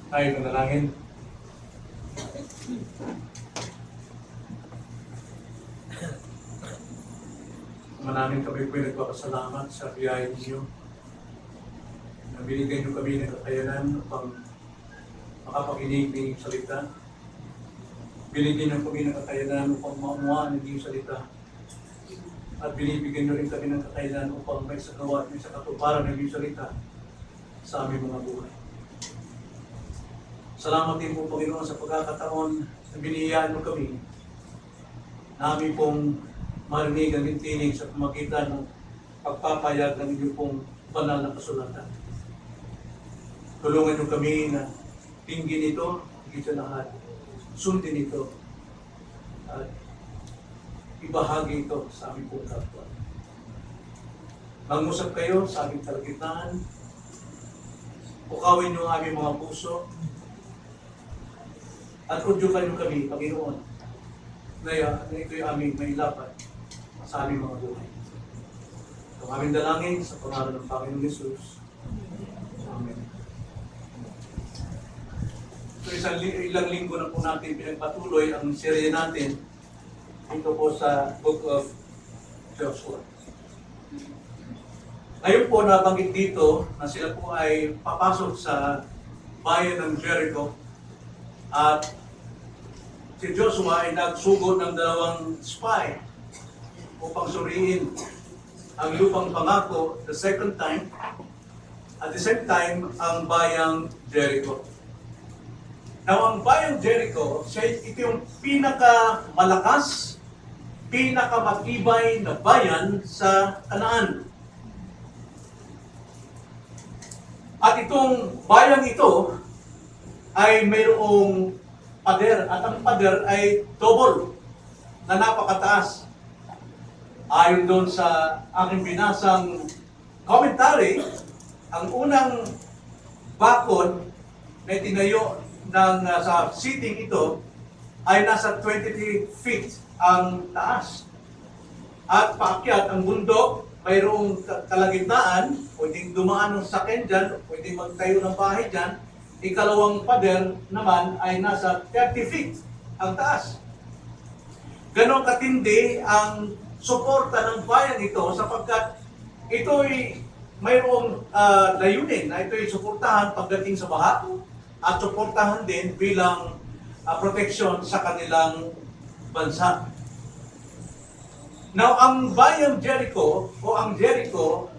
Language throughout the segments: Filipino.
Tayo manalangin. Manaming kami po nagpapasalamat sa biyaya ninyo na binigyan nyo kami ng kakayanan upang makapakinig ng inyong salita. Binigyan nyo kami ng kakayanan upang maunawaan ng inyong salita. At binibigyan nyo rin kami ng kakayanan upang may sagawa at may sakatuparan ng inyong salita sa aming mga buhay. Salamat din po, Panginoon, sa pagkakataon na biniyayaan mo kami na aming pong marinig ang tinig sa pamagitan ng pagpapayag ng inyong pong banal na kasulatan. Tulungan nyo kami na tingin ito, higit sa lahat, sundin ito, at ibahagi ito sa aming pong kapwa. Mangusap kayo sa aming kalagitnaan, ukawin nyo ang aming mga puso, at udyukan nyo kami, Panginoon, na ito'y aming mailapat sa aming mga buhay. Ang aming dalangin sa pangalan ng Panginoon Jesus. Amen. So ilang linggo na po natin pinagpatuloy ang serye natin dito po sa Book of Joshua. Ngayon po nabanggit dito na sila po ay papasok sa bayan ng Jericho at si Joshua ay nagsugod ng 2 spy upang suriin ang lupang pangako the second time, at the same time ang bayang Jericho. Now, ang bayang Jericho, ito yung pinakamalakas, pinakamatibay na bayan sa Kanaan. At itong bayang ito ay mayroong pader, at ang pader ay double na napakataas. Ayon doon sa aking binasang commentary, ang unang bakod na itinayo sa seating ito ay nasa 23 feet ang taas. At paakyat ang bundok, mayroong kalagitnaan, pwedeng dumaan ng sakyan dyan, pwedeng magtayo ng bahay dyan. Ikalawang pader naman ay nasa 30 feet ang taas. Ganon katindi ang suporta ng bayan ito sapagkat ito'y mayroong layunin na ito'y suportahan pagdating sa baha at suportahan din bilang proteksyon sa kanilang bansa. Now, ang bayang Jericho o ang Jericho,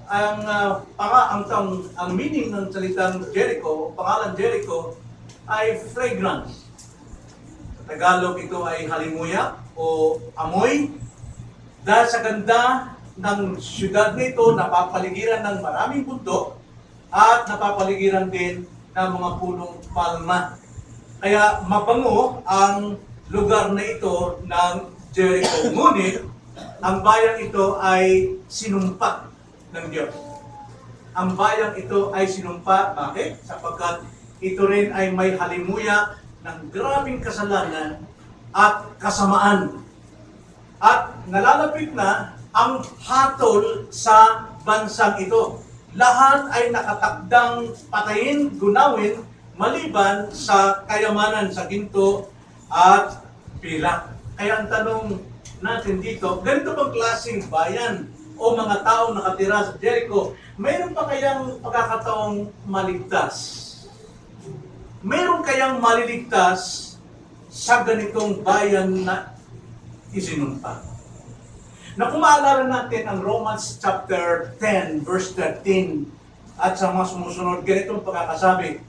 ang meaning ng salitang Jericho, pangalan Jericho, ay fragrance. Sa Tagalog, ito ay halimuyak o amoy. Dahil sa ganda ng syudad nito, napapaligiran ng maraming bundok at napapaligiran din ng mga punong palma. Kaya mabango ang lugar na ito ng Jericho. Ngunit, ang bayang ito ay sinumpa ng Diyos. Ang bayang ito ay sinumpa. Bakit? Sapagkat ito rin ay may halimuyak ng grabing kasalanan at kasamaan. At nalalapit na ang hatol sa bansang ito. Lahat ay nakatakdang patayin, gunawin, maliban sa kayamanan sa ginto at pilak. Kaya ang tanong natin dito, ganito bang klaseng bayan o mga taong nakatira sa Jericho, mayroon pa kayang pagkakataong maligtas? Mayroon kayang maliligtas sa ganitong bayan na isinumpa? Na kung maalala natin ang Romans chapter 10, verse 13, at sa mga sumusunod, ganitong pagkakasabi.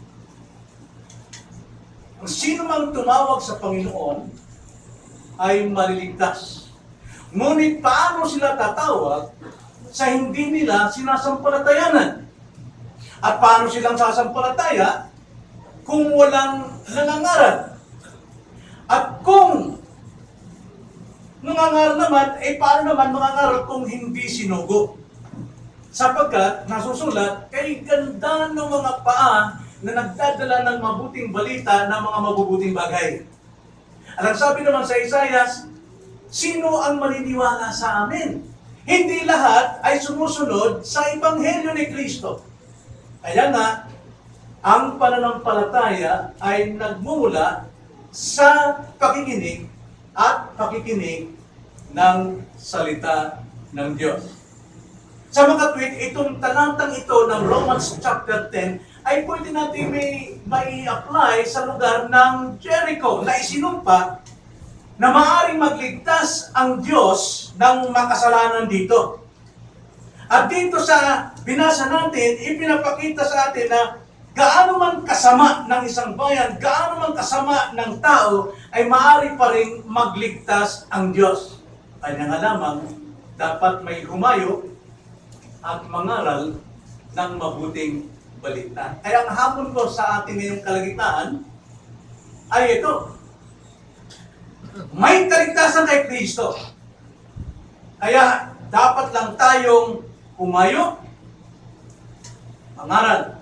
Ang sino mang tumawag sa Panginoon ay maliligtas. Ngunit paano sila tatawag sa hindi nila sinasampalatayanan? At paano silang sasampalataya kung walang nangangaral? At kung nangangaral naman, paano naman mangangaral kung hindi sinugo? Sapagkat nasusulat, kay ganda ng mga paa na nagdadala ng mabuting balita ng mga mabubuting bagay. At ang sabi naman sa Isaias, sino ang maniniwala sa amin? Hindi lahat ay sumusunod sa Ebanghelyo ni Kristo. Kaya nga, ang pananampalataya ay nagmumula sa pakikinig at pakikinig ng salita ng Diyos. Sa mga tweet, itong talatang ito ng Romans chapter 10 ay pwede natin may apply sa lugar ng Jericho na isinumpa na maaaring magligtas ang Diyos ng makasalanan dito. At dito sa binasa natin, ipinapakita sa atin na gaano man kasama ng isang bayan, gaano man kasama ng tao, ay maaari pa rin magligtas ang Diyos. Kanya nga lamang, dapat may humayo at mangaral ng mabuting balita. Kaya ang hamon ko sa ating ngayong kalagitnaan ay ito. May kaligtasan kay Kristo. Kaya dapat lang tayong humayo, mangaral,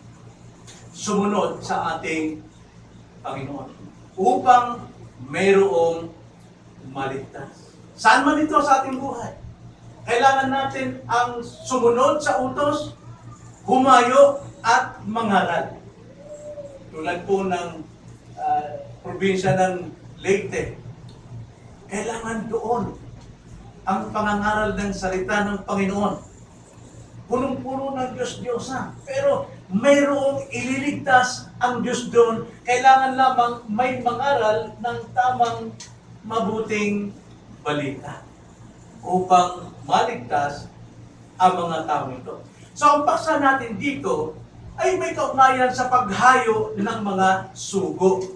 sumunod sa ating Panginoon upang mayroong maligtas. Saan man ito sa ating buhay? Kailangan natin ang sumunod sa utos, humayo at mangaral. Tulad po ng probinsya ng Leyte, kailangan doon ang pangangaral ng salita ng Panginoon. Punong-puno ng Diyos-Diyosa. Pero mayroong ililigtas ang Diyos doon. Kailangan lamang may mangaral ng tamang mabuting balita upang maligtas ang mga tao ito. So ang paksa natin dito ay may kaugnayan sa paghayo ng mga sugo.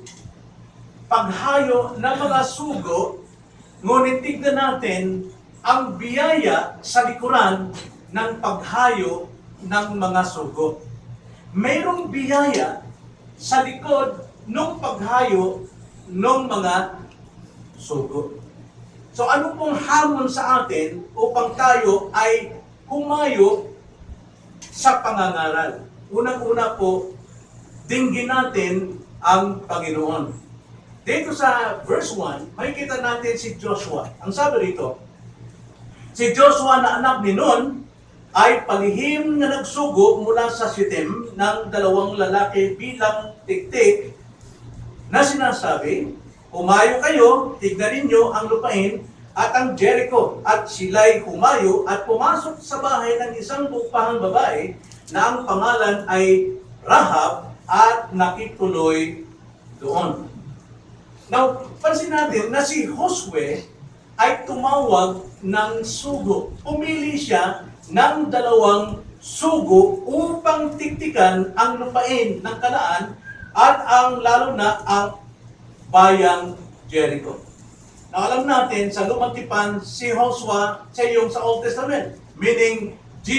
Paghayo ng mga sugo, ngunit tignan natin ang biyaya sa likuran ng paghayo ng mga sugo. Mayroong biyaya sa likod ng paghayo ng mga sugo. So ano pong hamon sa atin upang tayo ay humayo sa pangangaral? Unang-una po, dinggin natin ang Panginoon. Dito sa verse 1, makikita natin si Joshua. Ang sabi rito, si Joshua na anak ni Nun ay palihim na nagsugo mula sa Shittim ng dalawang lalaki bilang tiktik na sinasabi, humayo kayo, tignan ninyo ang lupain at ang Jericho. At sila'y humayo at pumasok sa bahay ng isang bupahang babae na ang pangalan ay Rahab at nakituloy doon. Now, pansin natin na si Josue ay tumawag ng sugo. Pumili siya ng dalawang sugo upang tiktikan ang lupain ng Kanaan at ang lalo na ang bayang Jericho. Now, alam natin sa Lumang Tipan, si Joshua siya yung sa Old Testament. Meaning,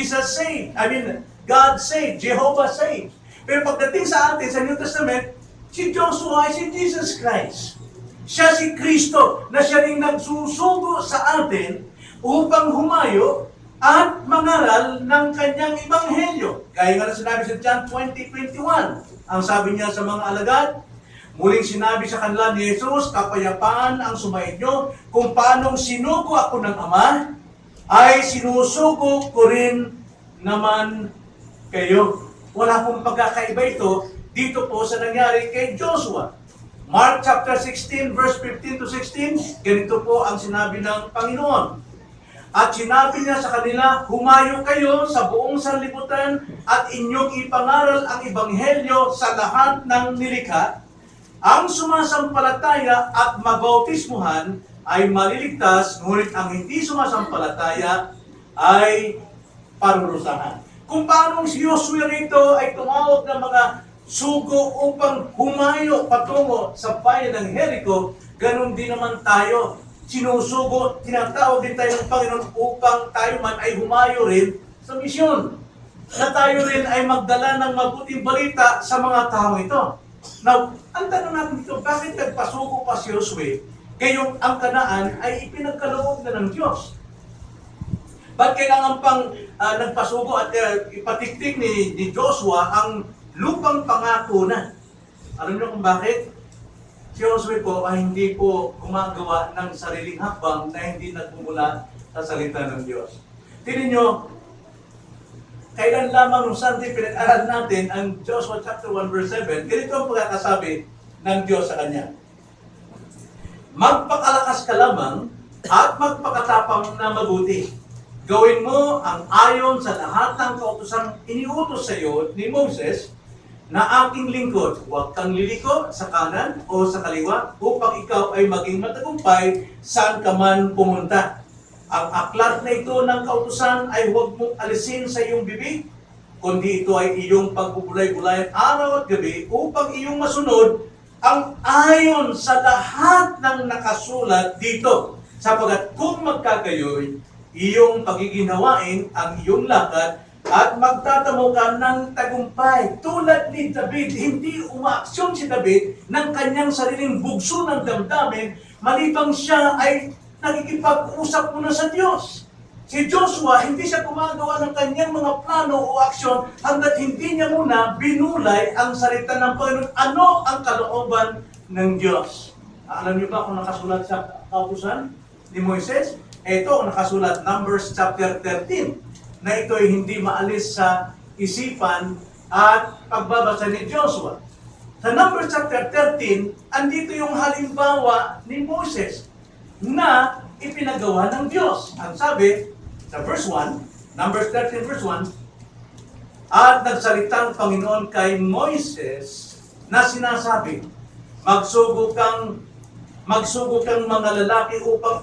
God saved, Jehovah saved. Pero pagdating sa atin sa New Testament, si Joshua ay si Jesus Christ. Siya si Kristo na siya rin nagsusugo sa atin upang humayo at mangaral ng kanyang ebanghelyo. Kaya nga na sinabi sa John 20:21, ang sabi niya sa mga alagad, muling sinabi sa kanila ni Jesus, kapayapaan ang sumainyo, kung paanong sinugo ako ng Ama, ay sinusugo ko rin naman kayo. Wala pong pagkakaiba ito dito po sa nangyari kay Joshua. Mark chapter 16, verse 15 to 16, ganito po ang sinabi ng Panginoon. At sinabi niya sa kanila, humayo kayo sa buong sanlibutan at inyong ipangaral ang ebanghelyo sa lahat ng nilikha. Ang sumasampalataya at mabautismuhan ay maliligtas, ngunit ang hindi sumasampalataya ay parurusahan. Kung paano si Joshua rito ay tumawag ng mga sugo upang humayo patungo sa bayan ng Jericho, ganun din naman tayo. Sinusugo, tinatawag din tayo ng Panginoon upang tayo man ay humayo rin sa misyon. Na tayo rin ay magdala ng mabuting balita sa mga tao ito. Now, ang tanong natin dito, bakit nagpasugo pa si Josue? Kayong ang Kanaan ay ipinagkaloob na ng Diyos. Ba't kailangan pang nagpasugo at ipatiktik ni Joshua ang lupang pangako na? Alam niyo kung bakit? Si Josue po ay hindi po gumagawa ng sariling hakbang na hindi nagmumula sa salita ng Diyos. Tingnan niyo, kailan lamang nung Sunday pinag-aral natin ang Joshua chapter 1 verse 7, ganito ang pagkakasabi ng Diyos sa kanya. Magpakalakas ka lamang at magpakatapang na mabuti. Gawin mo ang ayon sa lahat ng kautosang iniutos sa iyo ni Moses na aking lingkod. Huwag kang liliko sa kanan o sa kaliwa upang ikaw ay maging matagumpay saan ka man pumunta. Ang aklat na ito ng kautusan ay huwag mong alisin sa iyong bibig, kundi ito ay iyong pagbubulay-bulayan araw at gabi upang iyong masunod ang ayon sa lahat ng nakasulat dito. Sapagkat kung magkagayoy, iyong pagiginawain ang iyong lakad at magtatamo ka ng tagumpay. Tulad ni David, hindi umaaksyon si David ng kanyang sariling bugso ng damdamin, malibang siya ay nakikipag-usap muna sa Diyos. Si Joshua, hindi siya gumagawa ng kanyang mga plano o aksyon hanggat hindi niya muna binulay ang salita ng Panginoon. Ano ang kalooban ng Diyos? Alam niyo ba kung nakasulat sa kautusan ni Moises? Ito, nakasulat Numbers chapter 13, na ito ay hindi maalis sa isipan at pagbabasa ni Joshua. Sa Numbers chapter 13, andito yung halimbawa ni Moses na ipinagawa ng Diyos. Ang sabi, sa verse 1, Numbers 13 verse 1, at nagsalita ang Panginoon kay Moises na sinasabi, magsugo kang mga lalaki upang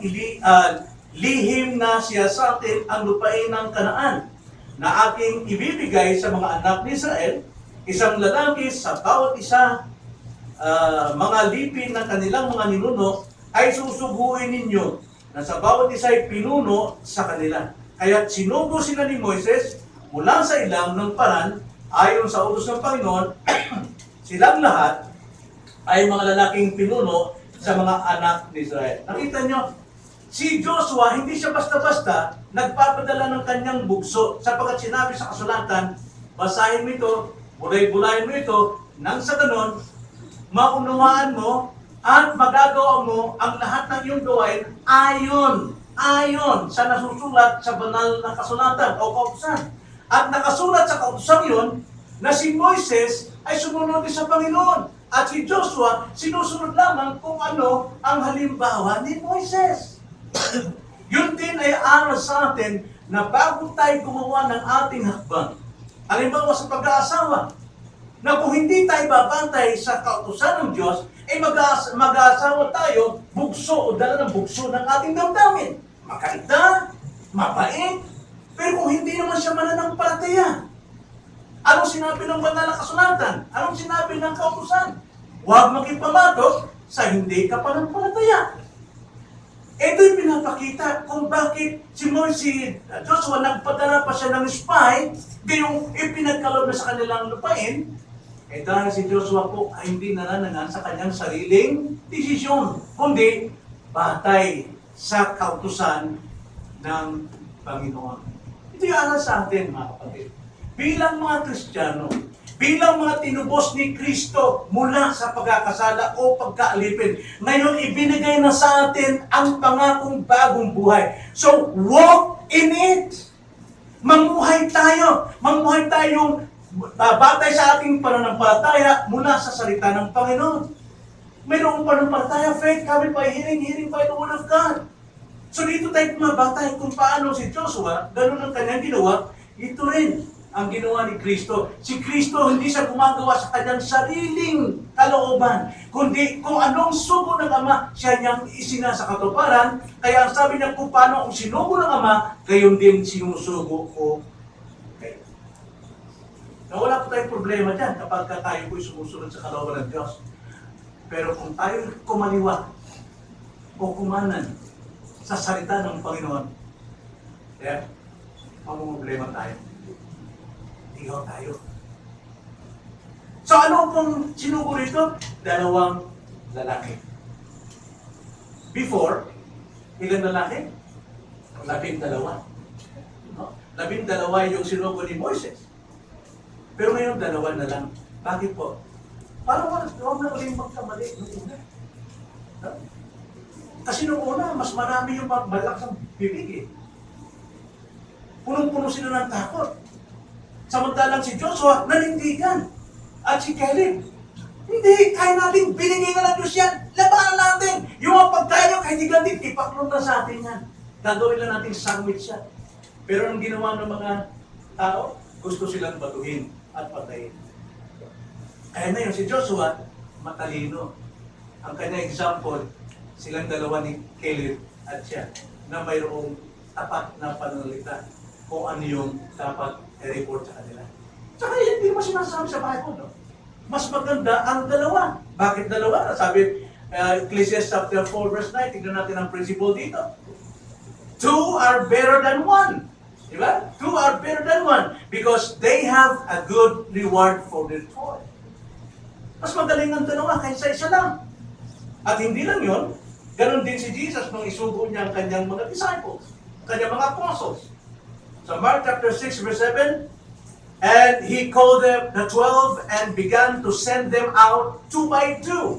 lihim na siya sa atin ang lupain ng Kanaan na aking ibibigay sa mga anak ni Israel, isang lalaki sa bawat isa, mga lipin ng kanilang mga ninuno ay susuguin ninyo na sa bawat isa ay pinuno sa kanila. Kaya sinugo sila ni Moises mula sa ilang ng Paran ayon sa utos ng Panginoon. Silang lahat ay mga lalaking pinuno sa mga anak ni Israel. Nakita nyo, si Joshua hindi siya basta-basta nagpapadala ng kanyang bugso sapagkat sinabi sa kasulatan, basahin mo ito, bulay-bulayin mo ito, nang sa ganon, maunawaan mo at magagawa mo ang lahat ng iyong gawain ayon sa nasusulat sa banal na kasulatan o kautusan. At nakasulat sa kautusan yun na si Moises ay sumunod sa Panginoon. At si Joshua, sinusunod lamang kung ano ang halimbawa ni Moises. Yun din ay aral sa atin na bago tayo gumawa ng ating hakbang, halimbawa sa pag-aasawa, na kung hindi tayo babantay sa kautusan ng Diyos, ay mag-aasawa tayo, bugso o dala ng bugso ng ating damdamin. Maganda, mabait, pero kung hindi naman siya mananampalataya, anong sinabi ng banal na kasulatan? Anong sinabi ng kautusan? Huwag magipamatok sa hindi ka panampalataya. Ito'y pinapakita kung bakit si Joshua nagpadala pa siya ng spy, gayong ipinagkaloob na sa kanilang lupain, dahil si Joshua po ay hindi nananangan sa kanyang sariling desisyon, kundi batay sa kautusan ng Panginoon. Ito yung aral sa atin, mga kapatid. Bilang mga Kristiyano, bilang mga tinubos ni Kristo mula sa pagkakasala o pagkaalipin, ngayon ibinigay na sa atin ang pangakong bagong buhay. So, walk in it! Mamuhay tayong batay sa ating pananampalataya mula sa salita ng Panginoon. Mayroong pananampalataya, faith coming by hearing, hearing by the word of God. So dito tayo mabatay kung paano si Joshua, ganun ang kanyang ginawa, ito rin ang ginawa ni Kristo. Si Kristo hindi siya gumagawa sa kanyang sariling kalooban, kundi kung anong sugo ng Ama, siya niyang isinasakatuparan. Kaya ang sabi niya kung paano ang sinugo ng Ama, gayon din sinusugo ko. Wala po tayong problema dyan kapag tayo po'y sumusunod sa kalooban ng Diyos. Pero kung tayo kumaliwa o kumanan sa salita ng Panginoon, mamumblema tayo. Ihaw tayo. So ano pong sinugo rito? 2 lalaki. Before, ilang lalaki? 12. No? 12 yung sinugo ni Moises. Pero ngayon, 2 na lang. Bakit po? Parang huwag na uling magkamali nung una. No? Kasi nung una, mas marami yung malakas ang bibig eh. Punong-puno sila ng takot. Samantalang si Joshua, nanindigan. At si Caleb, hindi, kaya natin, binigay na ng Diyos yan. Labanan natin. Yung mga pagkain nyo, kahit higantid, ipaklong na sa atin yan. Gagawin lang natin sandwich yan. Pero ang ginawa ng mga tao, gusto silang batuhin at patayin. Kaya na yun, si Joshua, matalino. Ang kanyang example, silang dalawa ni Caleb at siya, na mayroong tapat na pananalita kung ano yung dapat i-report sa kanila. Tsaka hindi mo sinasabi sa Bible, no? Mas maganda ang dalawa. Bakit dalawa? Sabi, Ecclesiastes chapter 4 verse 9, tignan natin ang principle dito. Two are better than one. Diba? Two are better than one because they have a good reward for their toil. Mas magaling ang dalawa kaysa isa lang. At hindi lang yun, ganun din si Jesus nung isugo niya ang kanyang mga disciples, kanyang mga apostles. So Mark chapter 6 verse 7, and he called them the 12 and began to send them out 2 by 2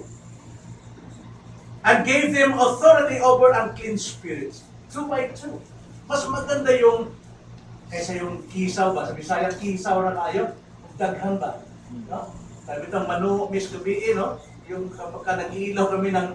and gave them authority over unclean spirits. 2 by 2. Mas maganda yung kaysa yung kisaw ba? Sa Bisaya, kisaw na tayo, daghan ba? No? Sabi itong manu, miss to be, no? Yung kapag nag-iilaw kami ng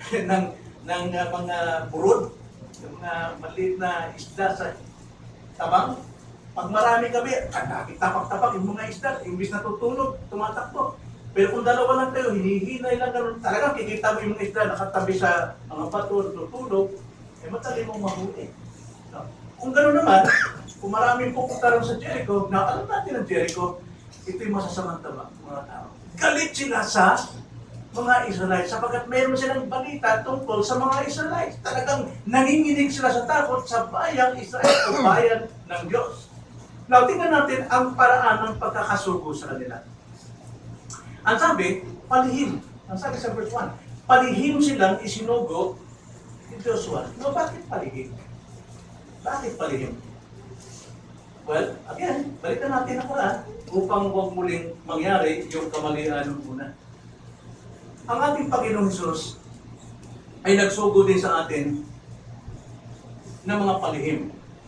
mga burod, yung mga maliit na isda sa tabang, pag marami kami, tapak-tapak yung mga isda, imbis na tutulog, tumatakbo. Pero kung dalawa lang tayo, hinihinay lang ganun, talagang kikita mo yung mga isda nakatabi sa mga bato, tutulog, eh matali mong mahuli. No? Kung gano'n naman, kung maraming pupunta rin sa Jericho, na alam natin ang Jericho, ito yung masasamang tama, mga tao. Galit sila sa mga Israelites sapagkat mayroon silang balita tungkol sa mga Israelites. Talagang nanginginig sila sa takot sa bayang Israel o bayan ng Diyos. Now, tingnan natin ang paraan ng pagkakasugo sa kanila. Ang sabi, palihim. Ang sabi sa verse 1, palihim silang isinugo ni Joshua. No, bakit palihim? Bakit palihim? Well, again, balikan natin ang Quran upang huwag muling mangyari yung kamalian ng una. Ang ating Panginoong Hesus ay nagsugo din sa atin ng mga palihim.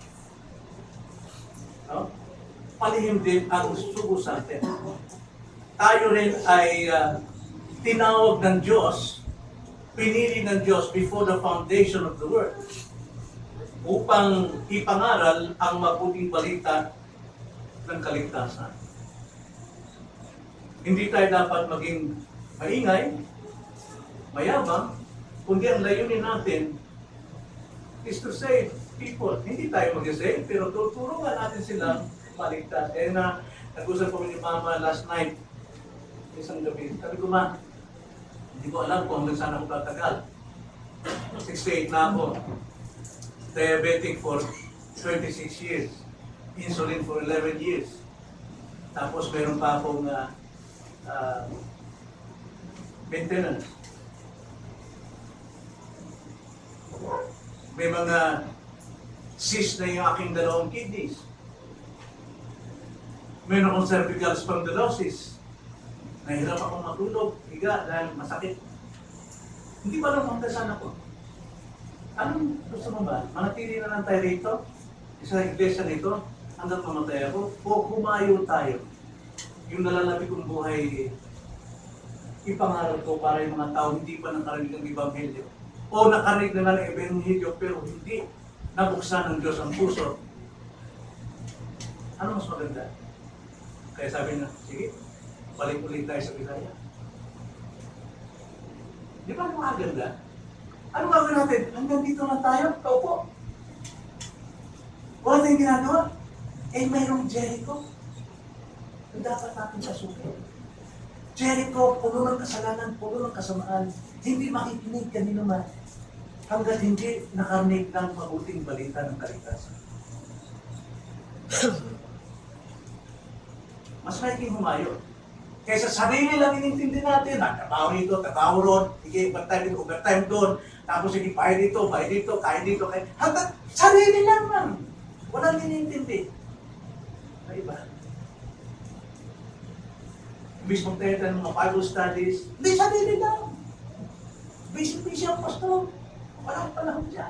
No? Palihim din ang sugo sa atin. Tayo rin ay tinawag ng Diyos, pinili ng Diyos before the foundation of the world upang ipangaral ang mabuting balita ng kaligtasan. Hindi tayo dapat maging maingay, mayabang, kundi ang layunin natin is to save people. Hindi tayo mag-save, pero tutulungan natin silang maligtas. Eh na, nag-usap ko ni Mama last night, isang gabi. Sabi ko, Ma, hindi ko alam kung hanggang saan ako tatagal. 68 na ako. Diabetic for 26 years. Insulin for 11 years. Tapos meron pa akong maintenance. May mga cyst na yung aking dalawang kidneys. Meron akong cervical spondylosis. Nahirap akong matulog, higa dahil masakit. Hindi ba lang magdasan ako? Anong gusto mo ba? Manatili na lang tayo rito? Sa iglesia nito? Hanggang mamatay ako? O humayo tayo? Yung nalalapit kong buhay, ipangaral ko para yung mga tao hindi pa nakarinig ng Ebanghelyo. O nakarinig na ng Ebanghelyo pero hindi nabuksan ng Diyos ang puso. Ano mas maganda? Kaya sabi na, sige, balik ulit tayo sa Bisaya. Di ba ang maganda? Ano gagawin natin? Hanggang dito na tayo, kaupo. Wala tayong ginagawa. Eh, mayroong Jericho. Ang dapat natin pasukin. Jericho, puno ng kasalanan, puno ng kasamaan. Hindi makikinig kanino man. Hanggang hindi nakarinig ng mabuting balita ng kaligtasan. Mas mahiking humayo. Kaysa sarili lang inintindi natin, trabaho dito, trabaho ron, sige, overtime doon, tapos sige, bayad dito, kain dito, kain. Hanggang sarili lang man. Walang inintindi. Ay ba? Imbis mong tayo ng mga Bible studies, hindi sarili lang. Busy-busy ang pastor. Walang panahon dyan.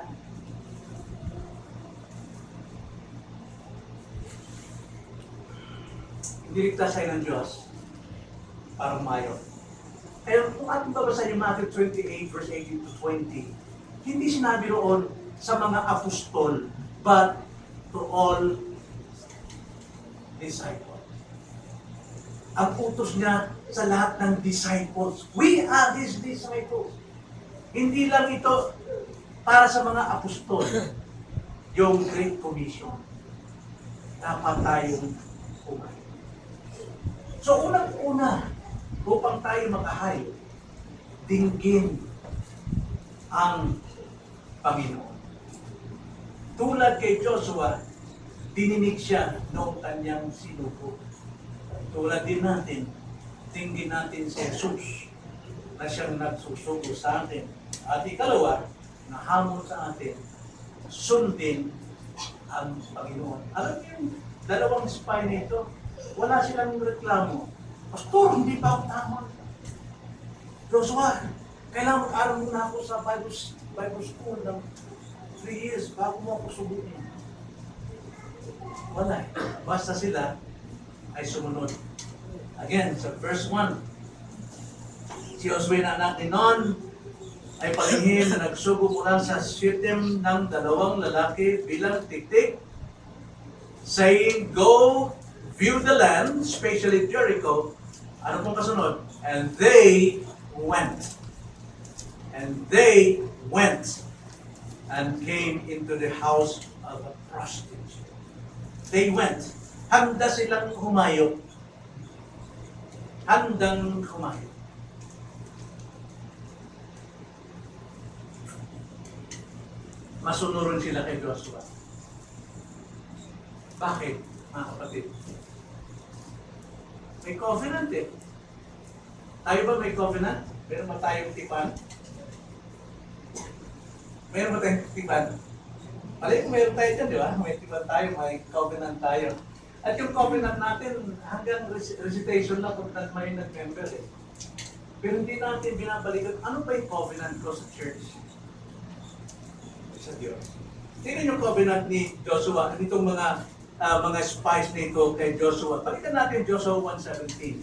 Iniligtas tayo ng Diyos para umayon. Kaya kung ating babasahin yung Matthew 28, verse 18 to 20, hindi sinabi roon sa mga apostol, but to all disciples. Ang utos niya sa lahat ng disciples. We are His disciples. Hindi lang ito para sa mga apostol. Yung Great Commission. Dapat tayong umayon. So unang-una, upang tayo makahayo, dinggin ang Panginoon. Tulad kay Joshua, dininig siya noong kanyang sinuko. Tulad din natin, dinggin natin si Jesus na siyang nagsusuko sa atin. At ikalawa, na hamon sa atin, sundin ang Panginoon. Alam niyo yung dalawang spy nito, wala silang reklamo. Pastor, hindi pa ako tama. Joshua, kailangan mag-aral muna ako sa Bible school ng 3 years bago mo ako subukin. Wala. Basta sila ay sumunod. Again, sa verse 1, si Joshua na anak ni Nun ay palihim na nagsugo mula sa Shittim ng dalawang lalaki bilang tiktik, saying, "Go view the land, especially Jericho." Ano pong kasunod? And they went. And they went and came into the house of a prostitute. They went. Handa silang humayo. Handang humayo. Masunuron sila kay Joshua. Bakit, mga kapatid? May covenant eh. Tayo ba may covenant? Meron ba tayong tipan? Meron ba tayong tipan? Malay kung meron tayo dyan, di ba? May tipan tayo, may covenant tayo. At yung covenant natin, hanggang recitation lang kung may nag-member eh. Pero hindi natin binabalikan, ano ba yung covenant ko sa church? Sa Diyos. Tingnan yung covenant ni Joshua, itong mga spies nito kay Joshua. Palitan natin Joshua 1:17.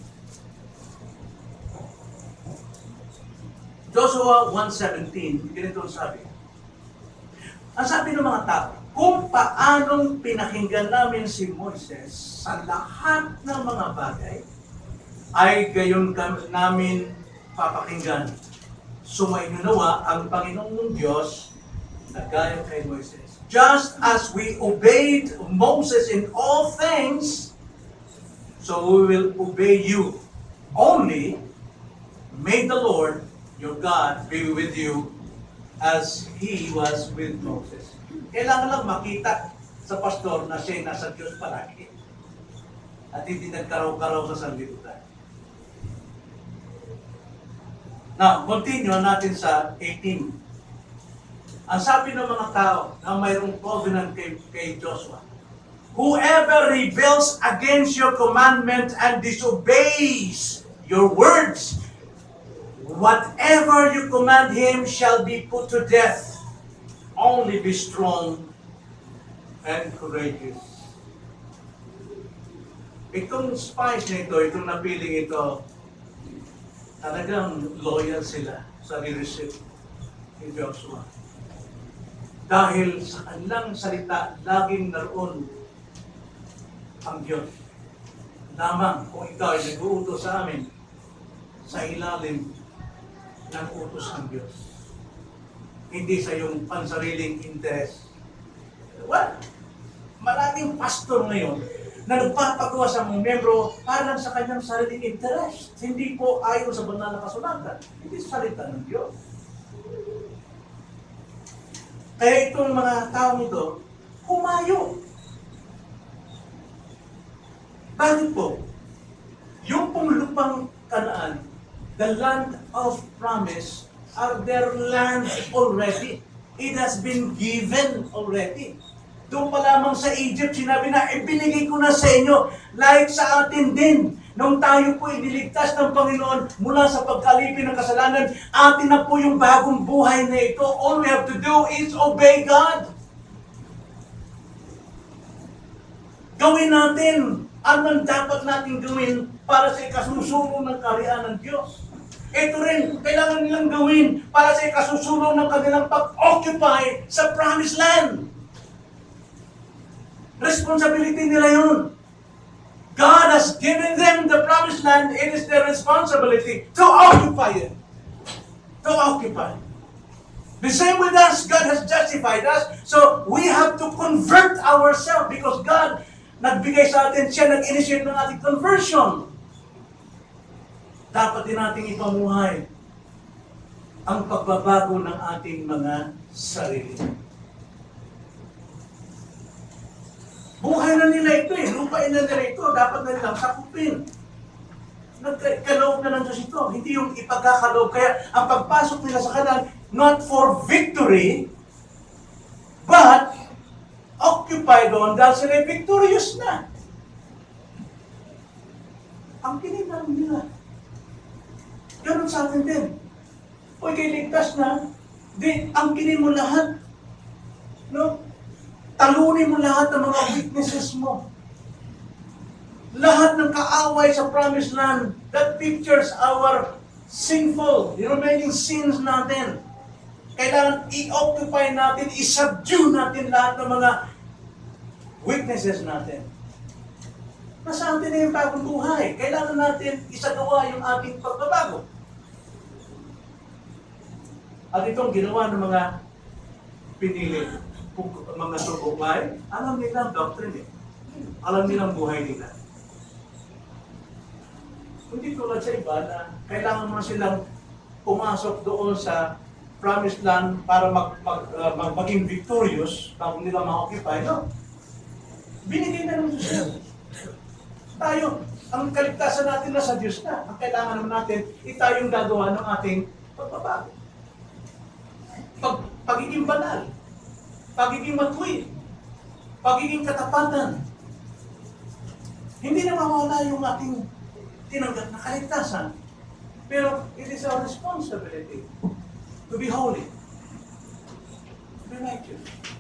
Joshua 1:17, ganito ang sabi. Ang sabi ng mga tao, kung paanong pinakinggan namin si Moises sa lahat ng mga bagay, ay gayon namin papakinggan. Sumainanawa ang Panginoong Diyos na gaya kay Moises. Just as we obeyed Moses in all things, so we will obey you. Only may the Lord, your God, be with you as He was with Moses. Kailangan lang makita sa pastor na siya nasa Diyos palagi. At hindi nagkaraw-karaw sa sanlibutan. Now, continue natin sa 18. Ang sabi ng mga tao na mayroong covenant kay Joshua, whoever rebels against your commandment and disobeys your words, whatever you command him shall be put to death. Only be strong and courageous. Itong spies nito, itong napiling ito, talagang loyal sila sa leadership ni Joshua. Dahil sa kanilang salita, laging naroon ang Diyos. Lamang kung ikaw ay nag-uutos sa amin, sa ilalim ng utos ng Diyos. Hindi sa iyong pansariling interes. Well, maraming pastor ngayon na nagpapagawa sa mga membro para lang sa kanyang sariling interes. Hindi po ayon sa banal na kasulatan. Hindi sa salita ng Diyos. Kaya itong mga taong ito, humayo. Bakit po? Yung pong lupang Kanaan, the land of promise, are their land already. It has been given already. Doon pa lamang sa Egypt, sinabi na, ibinigay ko na sa inyo. Like sa atin din. Nung tayo po iniligtas ng Panginoon mula sa pagkalipin ng kasalanan, atin na po yung bagong buhay na ito. All we have to do is obey God. Gawin natin Ano dapat natin gawin para sa ikasusulong ng kaharian ng Diyos? Ito rin, kailangan nilang gawin para sa ikasusulong ng kanilang pag-occupy sa promised land. Responsibility nila yun. God has given them the promised land. It is their responsibility to occupy it. To occupy. The same with us, God has justified us. So we have to convert ourselves because God nagbigay sa atin, siya nag-initiate ng ating conversion. Dapat din nating ipamuhay ang pagbabago ng ating mga sarili. Buhay na nila ito eh. Lupain na nila ito. Dapat na nilang sakupin. Nagkaloob na ng Diyos ito. Hindi yung ipagkakaloob. Kaya ang pagpasok nila sa kanan, not for victory, but occupy doon dahil sila victorious na. Ang kinilang nila. Ganun sa atin din. O ikay ligtas na, di, angkinin mo lahat. No? Talunin mo lahat ng mga weaknesses mo. Lahat ng kaaway sa promised land that pictures our sinful, remaining sins natin. Kailangan i-occupy natin, i-subdue natin lahat ng mga weaknesses natin. Nasa atin na yung bagong buhay. Kailangan natin isagawa yung ating pagbabago. At itong ginawa ng mga pinili, mga subukay, alam nila ang doctrine eh. Alam nila ang buhay nila. Hindi tulad sa iba na kailangan mo silang pumasok doon sa promised land para maging victorious bago nila ma-occupy. No? Binigay na ng Diyos. Tayo, ang kaligtasan natin na sa Diyos na. Ang kailangan naman natin, tayong gagawa ng ating pagbabago. Pagiging banal, pagiging matuwid, pagiging katapatan. Hindi na mawala yung ating tinanggap na kaligtasan. Pero it is our responsibility to be holy, to be righteous.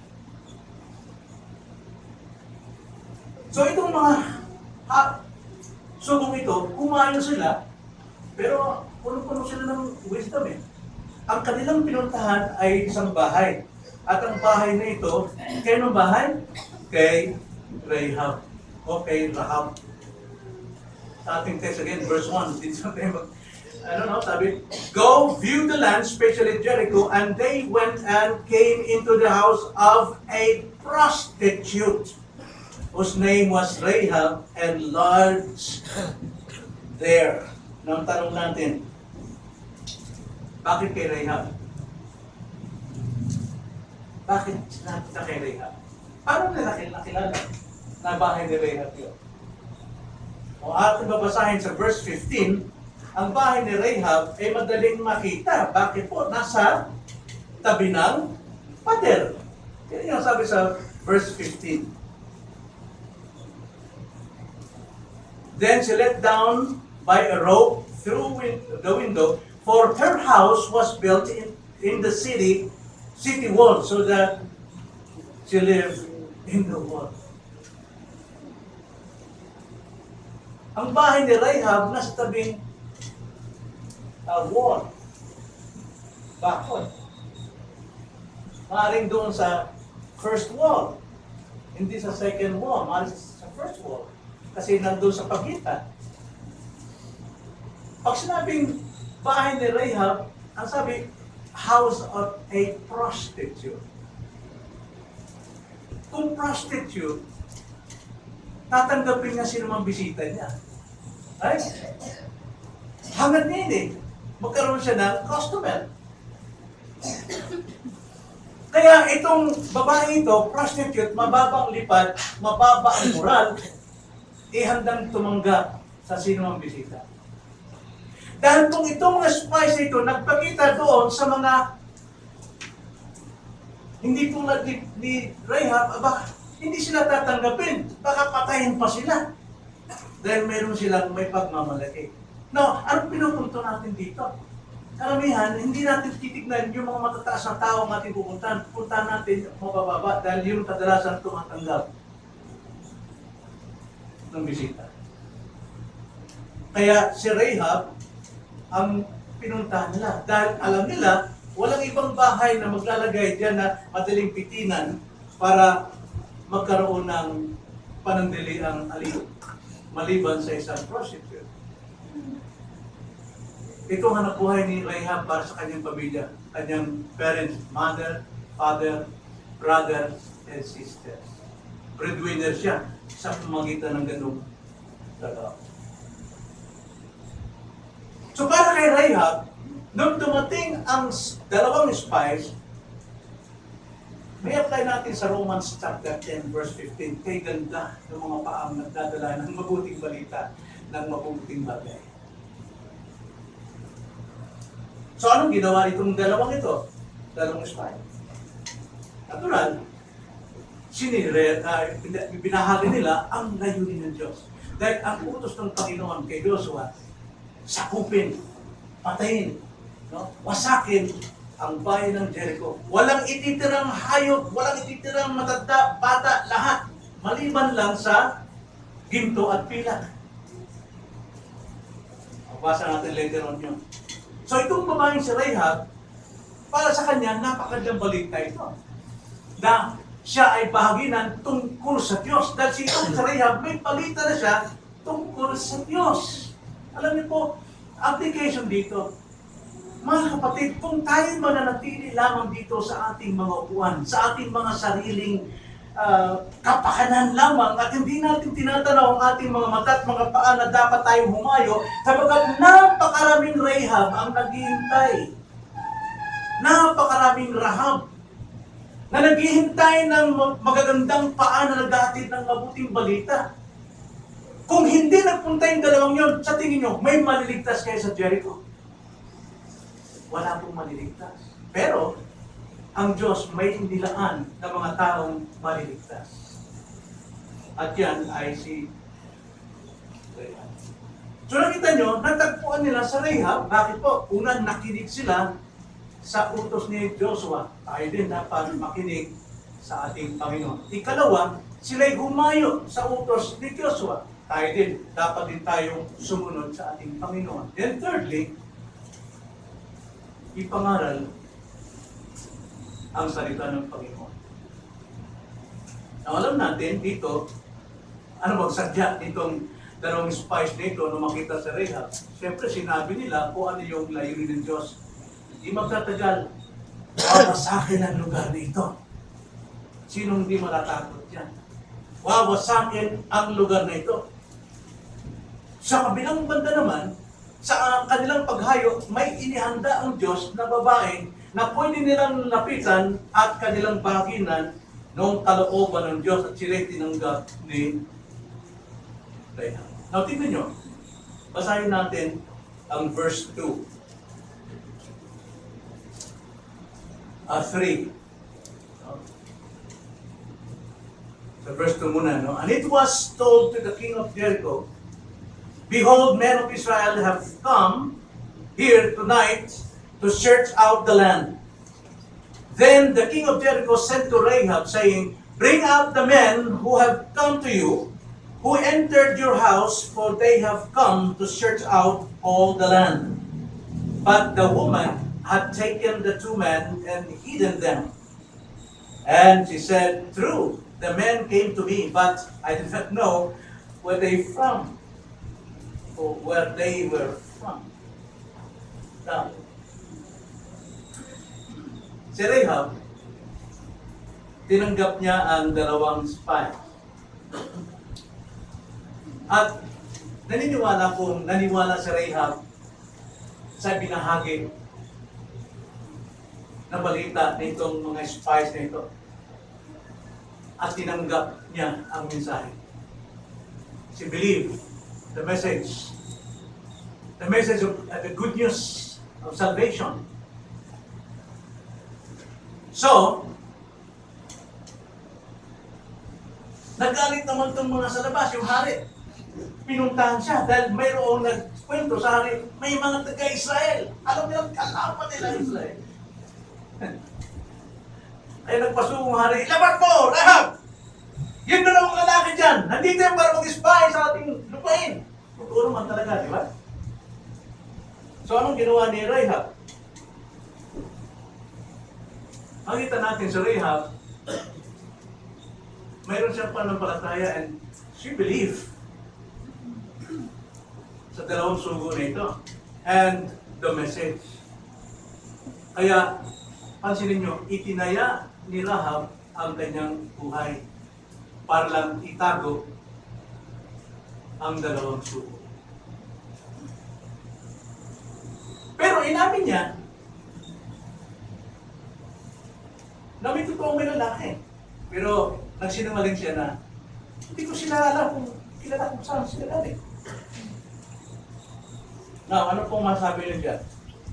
So itong mga subong ito, kumain sila, pero puno-puno sila ng wisdom eh. Ang kanilang pinuntahan ay isang bahay. At ang bahay na ito, kay anong bahay? Kay Rahab. O kay Rahab. Sa ating text again, verse 1. Sabi, go view the land, especially Jericho, and they went and came into the house of a prostitute, whose name was Rahab, and lodged there. Nang tanong natin, bakit kay Rahab? Bakit sinabi na kay Rahab? Paano nila nakilala na bahay ni Rahab yun? O ating babasahin sa verse 15, ang bahay ni Rahab ay madaling makita. Bakit po? Nasa tabi ng pader. Yan yung sabi sa verse 15. Then she let down by a rope through the window, for her house was built in the city wall, so that she lived in the wall. Ang bahay ni Rahab nasa tabing wall. Bakod. Maaaring doon sa first wall. Hindi sa second wall. Maaaring sa first wall. Kasi nandun sa pagitan. Pag sinabing bahay ni Rahab, ang sabi, house of a prostitute. Kung prostitute, tatanggapin niya sino mang bisita niya. Right? Hangad niya hindi. Magkaroon siya ng customer. Kaya itong babae ito, prostitute, mababang lipad, mababa ang moral, handang tumanggap sa sino mang bisita. Dahil kung itong mga spies ito, nagpakita doon sa mga hindi tulad ni Rahab, hindi sila tatanggapin. Baka patayin pa sila. Dahil meron silang may pagmamalaki. Now, anong pinupunto natin dito? Karamihan, hindi natin titignan yung mga matataas na tao ang ating pupuntahan. Puntahan natin mabababa dahil yung kadalasan tumatanggap. ng bisita. Kaya si Rahab ang pinuntahan nila. Dahil alam nila, walang ibang bahay na maglalagay dyan na madaling pitinan para magkaroon ng panandaliang aliw maliban sa isang prostitute. Ito ang hanap buhay ni Rahab para sa kanyang pamilya, kanyang parents, mother, father, brothers, and sisters. Breadwinner siya sa pamagitan ng ganung trabaho. So para kay Rahab, nung dumating ang dalawang spies, may apply natin sa Romans chapter 10 verse 15, kay ganda ng mga paang nagdadala ng mabuting balita, ng mabuting bagay. So anong ginawa itong dalawang ito? Dalawang spy. Natural, binahagi nila ang layunin ng Diyos. Dahil ang utos ng Panginoon kay Joshua, sakupin, patayin, no? Wasakin ang bayan ng Jericho. Walang ititirang hayop, walang ititirang matanda, bata, lahat. Maliban lang sa ginto at pilak. Basa natin later on yun. So itong babaeng si Rahab, para sa kanya, napakagandang balita ito. Na siya ay bahaginan tungkol sa Diyos. Dahil si itong si Rahab, may balita na siya tungkol sa Diyos. Alam niyo po, application dito. Mga kapatid, kung tayo mananatili lamang dito sa ating mga upuan, sa ating mga sariling kapakanan lamang, at hindi natin tinatanaw ang ating mga mata at mga paa na dapat tayong humayo, sapagkat napakaraming Rahab ang naghihintay. Napakaraming Rahab na naghihintay ng magagandang paa na naghahatid ng mabuting balita. Kung hindi nagpunta yung dalawang yon, sa tingin nyo, may maliligtas kayo sa Jericho? Wala pong maliligtas. Pero, ang Diyos may nilaan ng mga taong maliligtas. At yan ay si Rahab. So nakita nyo, natagpuan nila sa Rahab. Bakit po? Una, nakinig sila sa utos ni Joshua. Tayo din dapat makinig sa ating Panginoon. Ikalawa, sila'y humayo sa utos ni Joshua. Tayo din, dapat din tayong sumunod sa ating Panginoon. And thirdly, ipangaral ang salita ng Panginoon. Now, alam natin dito, ano bang sadya nitong dalawang spies nito nung makita sa Rahab? Siyempre, sinabi nila kung ano yung layunin ng Diyos. Hindi magtatagal, wawasakin ang lugar nito. Sinong hindi matatakot yan? Wawasakin ang lugar na ito. Sa kabilang banda naman, sa kanilang paghayo, may inihanda ang Diyos na babae na pwede nilang lapitan at kanilang bahaginan noong kalooban ng Diyos at sila'y tinanggap ni Rahab. Now, tingnan nyo. Basahin natin ang verse 2. 3. Sa verse 2 muna, no? And it was told to the king of Jericho, behold, men of Israel have come here tonight to search out the land. Then the king of Jericho sent to Rahab, saying, bring out the men who have come to you, who entered your house, for they have come to search out all the land. But the woman had taken the two men and hidden them. And she said, true, the men came to me, but I did not know where they from, or where they were from. Now, si Rahab, tinanggap niya ang dalawang spy. At naniwala si Rahab sa binahagi na balita nitong mga spies na ito. At tinanggap niya ang mensahe. She believed the message of the good news of salvation. So, nagalit naman itong mga sa labas, yung hari. Pinuntahan siya dahil mayroong nagkwento sa hari, may mga taga-Israel. Alam nilang kalaban nila Israel. Ay nagpasungong hari, ilaban mo, Rahab! Yung dalawang lalaki dyan, nandito yan para mag-spy sa ating lupain. Totoo naman talaga, di ba? So anong ginawa ni Rahab? Makita natin sa Rahab, mayroon siyang pananampalataya and she believed sa dalawang sugo na ito and the message. Kaya, pansinin nyo, itinaya ni Rahab ang kanyang buhay para lang itago ang dalawang sugo. Pero inamin niya na may totoong may lalaki. Pero nagsinungaling siya na hindi ko sila alam kung kilala kung saan sila galing. Now, ano pong masabi niyo dyan?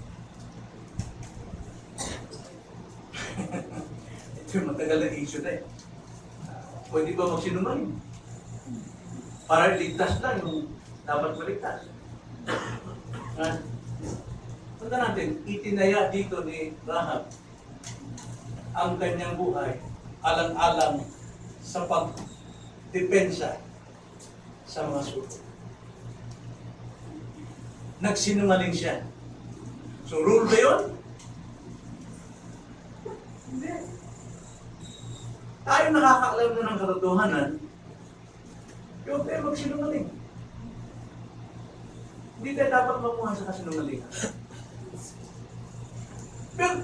Ito yung matagal na issue na eh. Pwede ba magsinungaling? Para ligtas lang yung dapat maligtas. Tanda natin, itinaya dito ni Rahab ang kanyang buhay alang-alang sa pagdepensa sa mga suko. Nagsinungaling siya. So, rule ba yun? Hindi. Tayo nakakaalam na ng katotohanan, huwag tayo magsinungaling. Hindi tayo dapat mamuha sa kasinungalingan. Pero,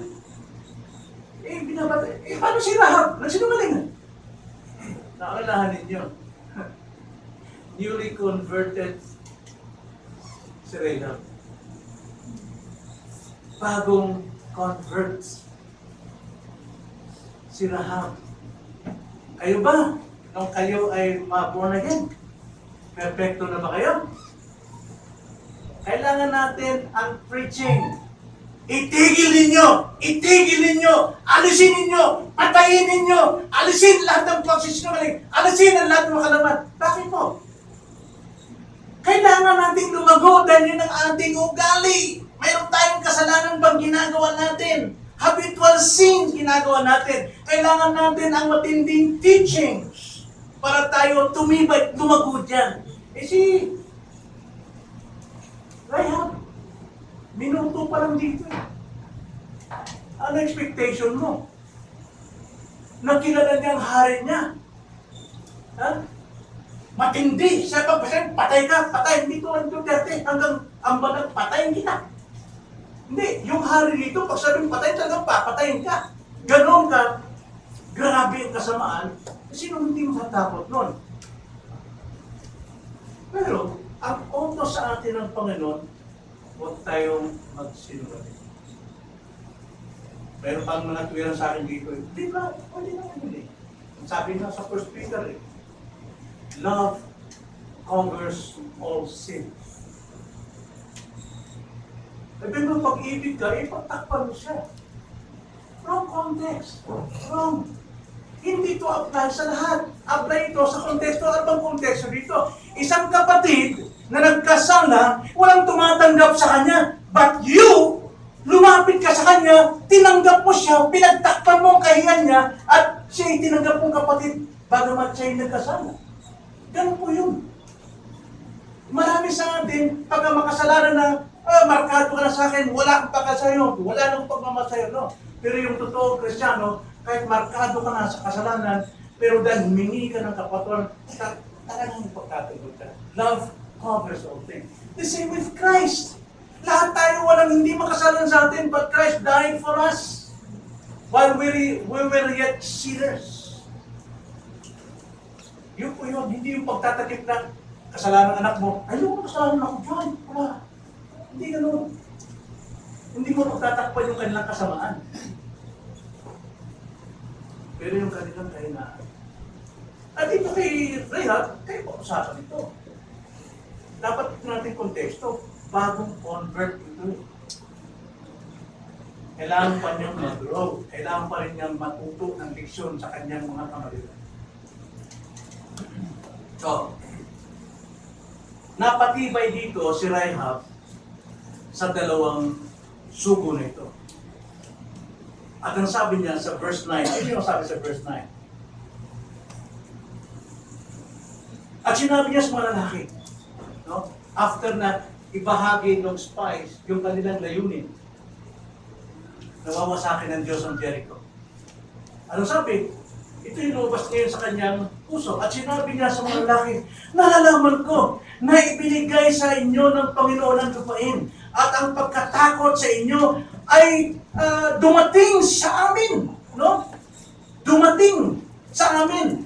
paano si Rahab? Nagsinungaling. Naakalahan ninyo. Newly converted si Rahab. Bagong convert si Rahab. Kayo ba? Nung kayo ay born again, perfecto na ba kayo? Kailangan natin ang preaching. Itigil ninyo, alisin ninyo, patayin ninyo, alisin lahat ng pagsisinungaling, alisin ang lahat ng makalaman. Bakit po? Kailangan nating lumago dahil yun ang ating ugali. Mayroon tayong kasalanan bang ginagawa natin? Habitual sins ginagawa natin. Kailangan natin ang matinding teachings para tayo tumibay, lumago dyan. Eh si Rahab, minuto pa lang dito eh. Ano expectation mo? Nakilala niya ang hari niya. Ha? Matindi. Siya pa, patay ka, patay. Hindi ko ang Duterte hanggang ang banag, patayin kita. Hindi. Yung hari dito, pag sabing patay, talagang papatayin ka. Ganon ka. Grabe ang kasamaan. Sino hindi matatakot nun? Pero, ang utos sa atin ng Panginoon, huwag tayong magsinungaling. Meron pang mga tuwiran sa akin dito. Hindi ba? Hindi naman yun eh. Sabi nga sa 1 Peter eh, love covers all sin. Sabi mo, pag-ibig ka, ipagtakpan mo siya. Wrong context. Wrong. Hindi ito apply sa lahat. Apply ito sa konteksto. Ano bang konteksto dito? Isang kapatid na nagkasala, walang tumatanggap sa kanya. But you, lumapit ka sa kanya, tinanggap mo siya, pinagtakpan mo ang kahiyan niya, at siya'y tinanggap mong kapatid, bagamat siya'y nagkasala. Ganun po yun. Marami sa atin, pagka makasalanan na, markado ka na sa akin, wala akong pagkasayo, wala nang pagmamasayo, no? Pero yung totoo, Kristiyano, kahit markado ka na sa kasalanan, pero dahil humingi ka ng kapatuan, talagang ipagkatagot ka. Love covers all things. The same with Christ. Lahat tayo walang hindi makasalan sa atin, but Christ died for us while we were yet sinners. Yun po yun, hindi yung pagtatakip na kasalanan ng anak mo, ayun, kasalanan ako dyan. Wala. Hindi ganun. Hindi mo pagtatakpan yung kanilang kasamaan. Pero yung kanilang kahinaan. At dito kay Rahab, kayo pa usapan ito. Dapat natin konteksto. Bagong convert ito. Kailangan pa niyang mag-grow. Kailangan pa rin niyang matuto ng leksyon sa kanyang mga kamaliwan. So, napatibay dito si Rahab sa dalawang sugo na ito. At ang sabi niya sa verse 9, ano yung sabi sa verse 9? At sinabi niya sa mga lalaki, no? After na ibahagi ng spies yung kanilang layunin, nawawasakin ng Diyos ang Jericho. Ano sabi? Ito yung lumabas ngayon sa kanyang puso. At sinabi niya sa mga lalaki, nalalaman ko na ibinigay sa inyo ng Panginoon ang lupain at ang pagkatakot sa inyo ay dumating sa amin. No? Dumating sa amin.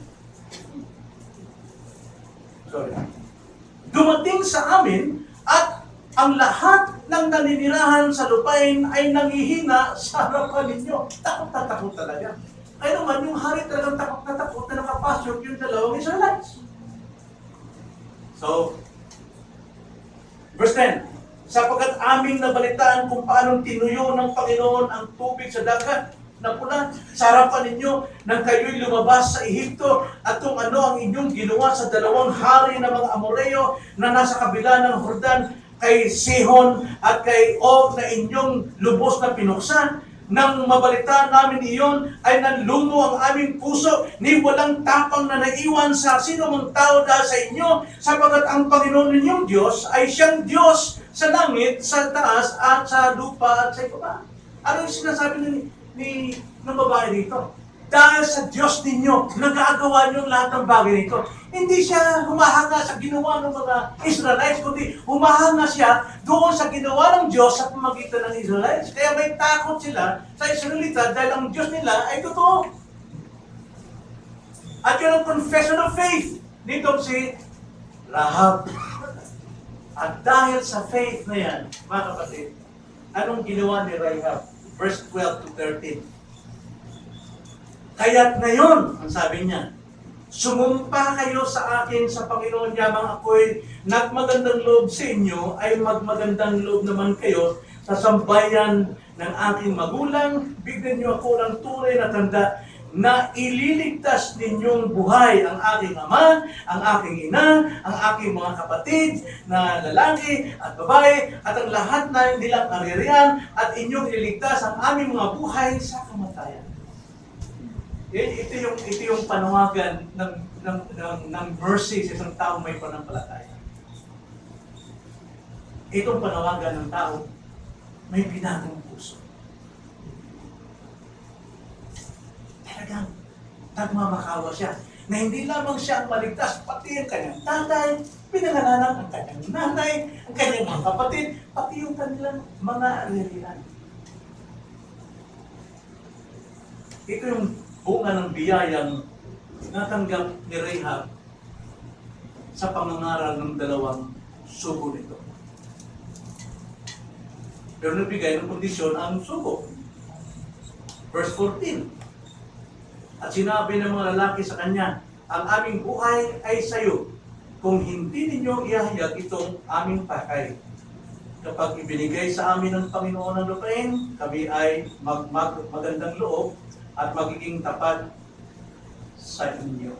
Sorry. Dumating sa amin at ang lahat ng naninirahan sa lupain ay nanghihina sa harapan ninyo. Takot na takot talaga. Kaya naman, yung hari talagang takot na nakapasok yung dalawang Israelites. So, verse 10, sapagkat aming nabalitaan kung paanong tinuyo ng Panginoon ang tubig sa dagat na pula sa harapan ninyo nang kayo'y lumabas sa Ehipto at kung ano ang inyong ginawa sa dalawang hari ng mga Amoreo na nasa kabila ng Jordan kay Sihon at kay Og na inyong lubos na pinuksan. Nang mabalitaan namin iyon, ay nanlumo ang aming puso, ni walang tapang na naiwan sa sino mang tao dahil sa inyo, sapagat ang Panginoon ninyong Diyos ay siyang Diyos sa langit, sa taas, at sa lupa, at sa ibaba. Ano yung sinasabi ng babae dito? Dahil sa Diyos ninyo, nagagawa niyo lahat ng bagay nito. Hindi siya humahanga sa ginawa ng mga Israelites, kundi humahanga siya doon sa ginawa ng Diyos sa pamagitan ng Israelites. Kaya may takot sila sa Israelita dahil ang Diyos nila ay totoo. At yun ang confession of faith nitong si Rahab. At dahil sa faith na yan, mga kapatid, anong ginawa ni Rahab? Verse 12 to 13. Kaya't ngayon, ang sabi niya, sumumpa kayo sa akin sa Panginoon yamang ako'y nagmagandang loob sa inyo, ay magmagandang loob naman kayo sa sambayan ng aking magulang. Bigyan niyo ako ng tunay na tanda na ililigtas ninyong buhay ang aking ama, ang aking ina, ang aking mga kapatid na lalaki at babae, at ang lahat na nilang aririan, at inyong ililigtas ang aming mga buhay sa kamatayan. Ito yung panawagan ng mercy sa isang taong may panampalataya. Itong panawagan ng tao may binagong puso. Talagang nagmamakawa siya na hindi lamang siya ang maligtas, pati ang kanyang tatay, pinangalanan ang kanyang nanay, ang kanyang mga kapatid, pati yung kanilang mga aririan. Ito yung bunga ng biyayang natanggap ni Rahab sa pangangaral ng dalawang sugo nito. Pero nagbigay ng kondisyon ang sugo. Verse 14. At sinabi ng mga lalaki sa kanya, ang aming buhay ay sayo, kung hindi ninyo ihahayag itong aming pakay. Kapag ibinigay sa amin ng Panginoon ang lupain, kami ay magandang loob at magiging tapat sa inyo.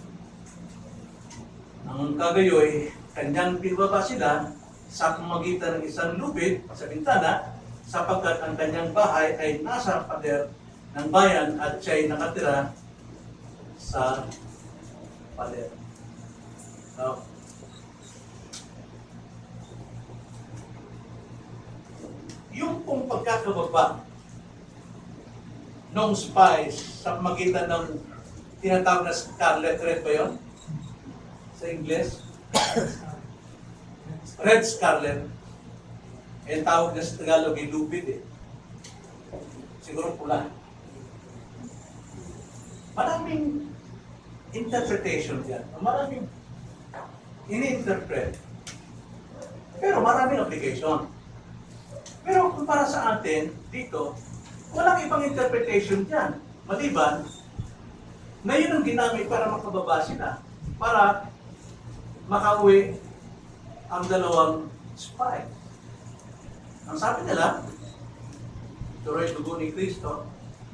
Ang kagayoy, kanyang pinababa sila sa pamamagitan ng isang lubid sa bintana, sapagkat ang kanyang bahay ay nasa pader ng bayan at siya'y nakatira sa pader. So, yung pong pagkakababa ng spies sa pamagitan ng tinatawag na scarlet red ba yun? Sa Ingles? Red scarlet. Eh, tawag na sa Tagalog yung lubid eh. Siguro pula. Maraming interpretation yan. Maraming ini-interpret. Pero maraming application. Pero kung para sa atin, dito, walang ibang interpretation dyan. Maliban, na yun ang ginamit para makababa sila. Para makauwi ang dalawang spy. Ang sabi nila, tuloy dugo ni Kristo,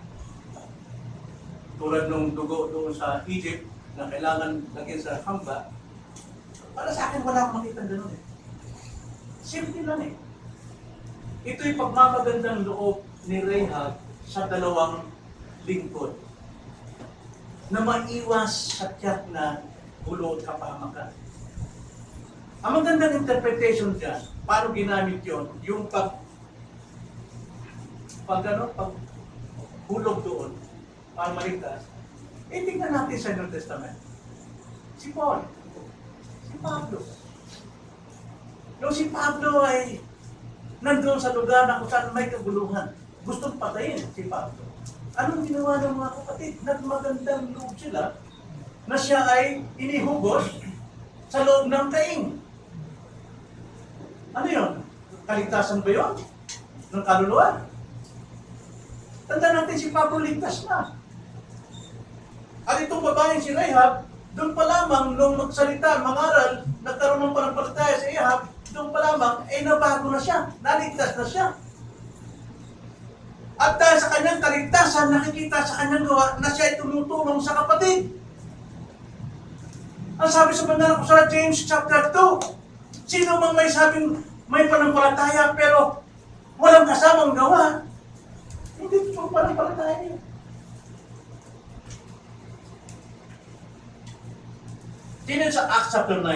tulad ng dugo doon sa Egypt na kailangan lagyan sa hamba, para sa akin wala akong makita gano'n eh. Simple lang eh. Ito'y pagmamagandang loob ni Rahab sa dalawang lingkod na maiwas sa tiyak na gulo at kapahamakan. Ang magandang interpretation dyan, paano ginamit yon, yung pag hulog doon, para maligtas, tingnan natin sa New Testament. Si Paul, si Pablo. Yung si Pablo ay nandun sa lugar na kung saan may kaguluhan. Gustong patayin si Pablo. Anong ginawa ng mga kapatid? Nagmagandang loob sila na siya ay inihugos sa loob ng kaing. Ano yun? Kaligtasan ba yun? Ng kaluluwa? Tanda natin si Pablo ligtas na. At itong babaeng si Rahab, doon pa lamang nung magsalita, mangaral, nagkaroon ng panampalataya sa Ahab, doon pa lamang, nabago na siya, naligtas na siya. At dahil sa kanyang kaligtasan, nakikita sa kanyang gawa na siya ay tumutulong sa kapatid. Ang sabi sa banal sa James chapter 2, sino mang may sabing may panampalataya pero walang kasamang gawa, hindi ito panampalataya niya. Tingnan sa Acts chapter 9,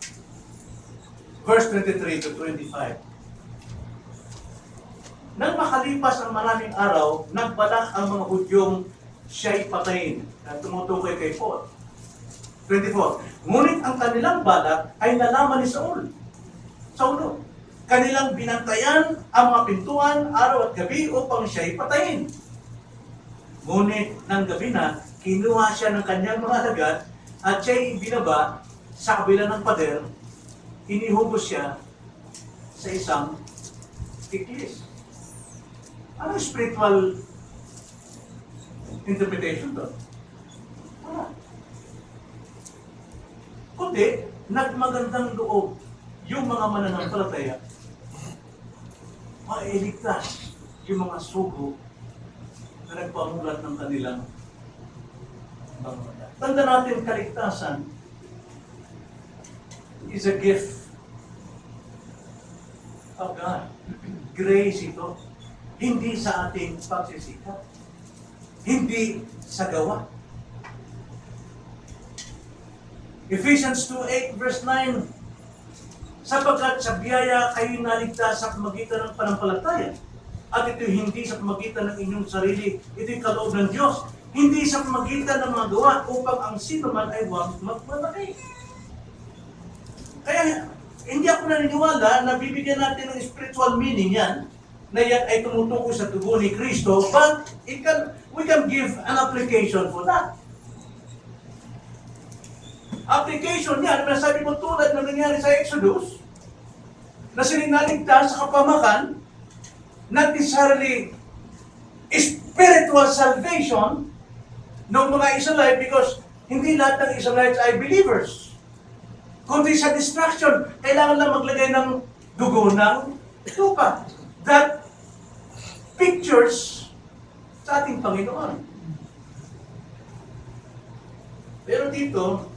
verse 23 to 25. Nang makalipas ang maraming araw, nagbalak ang mga Hudyong siya'y patayin na tumutukoy kay Paul. 24. Ngunit ang kanilang balak ay nalaman ni Saulo. Kanilang binantayan ang mga pintuan araw at gabi upang siya'y patayin. Ngunit ng gabi na, kinuha siya ng kanyang mga alagad at siya'y binaba sa kabila ng pader, inihubos siya sa isang tiklis. Ano spiritual interpretation doon? Kundi, nagmagandang loob yung mga mananampalataya, mailigtas yung mga sugo na nagpamulat ng kanilang pangalaman. Tanda natin, kaligtasan is a gift of God. Grace ito. Hindi sa ating pagsisikap. Hindi sa gawa. Ephesians 2:8 verse 9, sapagkat sa biyaya kayo naligtas sa pamagitan ng panampalataya. At ito hindi sa pamagitan ng inyong sarili, ito'y kaloob ng Diyos. Hindi sa pamagitan ng mga gawa upang ang sino man ay huwag magmamatay. Kaya hindi ako naniniwala na bibigyan natin ng spiritual meaning yan, na yan ay tumutukoy sa tugon ni Kristo, but we can give an application for that. Application niya, nasabi mo tulad na nangyari sa Exodus, na sininaligtas sa kapamakan, not necessarily spiritual salvation ng mga Israelites, because hindi lahat ng Israelites ay believers. Kundi sa destruction, kailangan lang maglagay ng dugo ng tupa. That pictures sa ating Panginoon. Pero dito,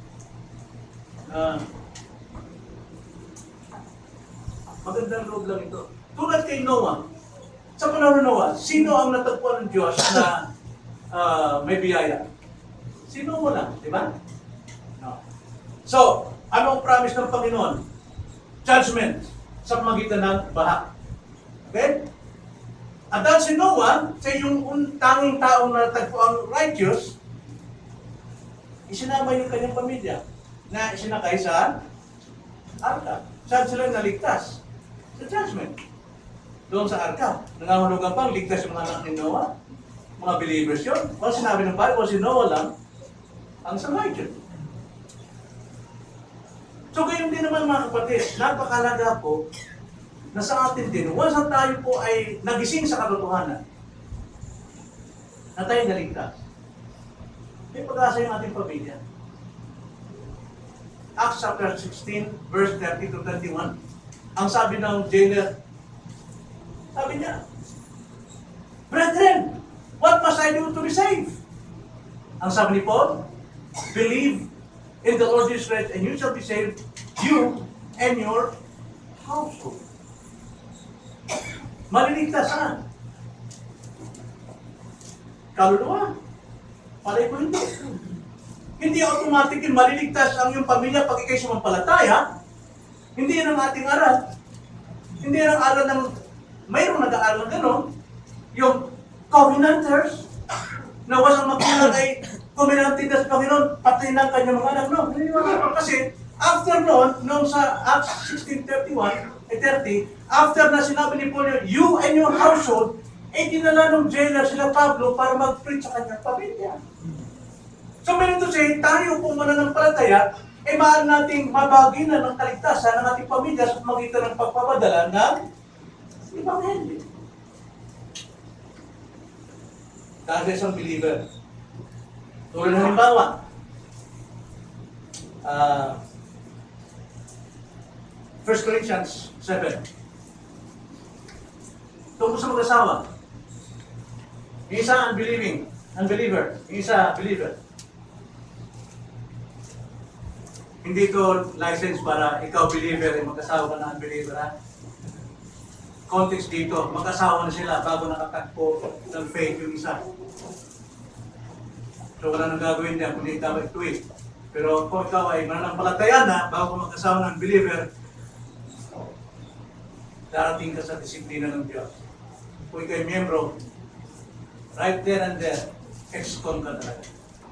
magandang loob lang ito. Tulad kay Noah, sa panahon ng Noah, sino ang natagpuan ng Diyos na may biyaya? Si Noah lang, di ba? No. So, ano ang promise ng Panginoon? Judgment sa pamagitan ng baha. Okay? At dahil si Noah, sa yung tanging taong natagpuan righteous, isinama yung kanyang pamilya na isinakay sa arka. Saan sila naligtas? Sa judgment. Doon sa arka. Nangangahulugan pang ligtas yung mga anak ni Noah. Mga believers yun. Kung sinabi ng Bible, si Noah lang ang sa righteous. So gayon din naman mga kapatid, napakalaga po na sa atin din, once na tayo po ay nagising sa katotohanan, na tayo naligtas, may pag-asa yung ating pamilya. Acts chapter 16, verse 30 to 31, ang sabi ng jailer, sabi niya, "Brethren, what must I do to be saved?" Ang sabi ni Paul, "Believe in the Lord Jesus Christ and you shall be saved, you and your household." Maliligtasan. Kaluluwa. Palay ko hindi. Hindi automatic yung maliligtas ang iyong pamilya pag ikay sumampalataya. Hindi yan ang ating aral. Hindi yan ang aral ng, mayroong nag-aaral ng gano'n, yung covenanters, na wasang magulang ay covenanted na sa Panginoon, pati ng kanyang mga anak. No, kasi after noon sa Acts 16:31, 30, after na sinabi ni Paul, you and your household, dinala ng jailer sila Pablo para mag-preach sa kanyang pamilya. So, meron to say, tayo kung mananampalataya, maaari nating mabagi na ng kaligtasan ng ating pamilya sa magitan ng pagpapadala ng Ebanghelyo. Dahil isang believer. Tulad ng halimbawa, 1 Corinthians 7. Tungkol sa mag-asawa. Yung isa unbeliever. Yung isa believer. Hindi ito license para ikaw believer ay mag-asawa ka na unbeliever, ha? Context dito, mag-asawa na sila bago nakatagpo ng faith yung isa. So wala nang gagawin niya kundi ikaw ituwi. Pero kung ikaw ay mananampalataya na bago mag-asawa ng believer, darating ka sa disiplina ng Diyos. Kung ikaw ay miyembro, right there and there, ex-con ka talaga.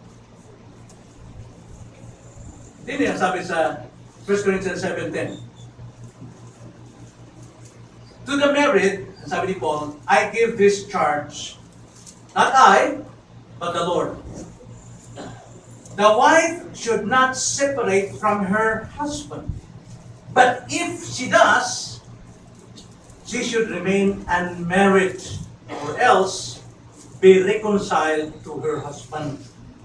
Hindi niya sabi sa 1 Corinthians 7:10. To the married, sabi ni Paul, I give this charge, not I, but the Lord. The wife should not separate from her husband. But if she does, she should remain unmarried, or else be reconciled to her husband.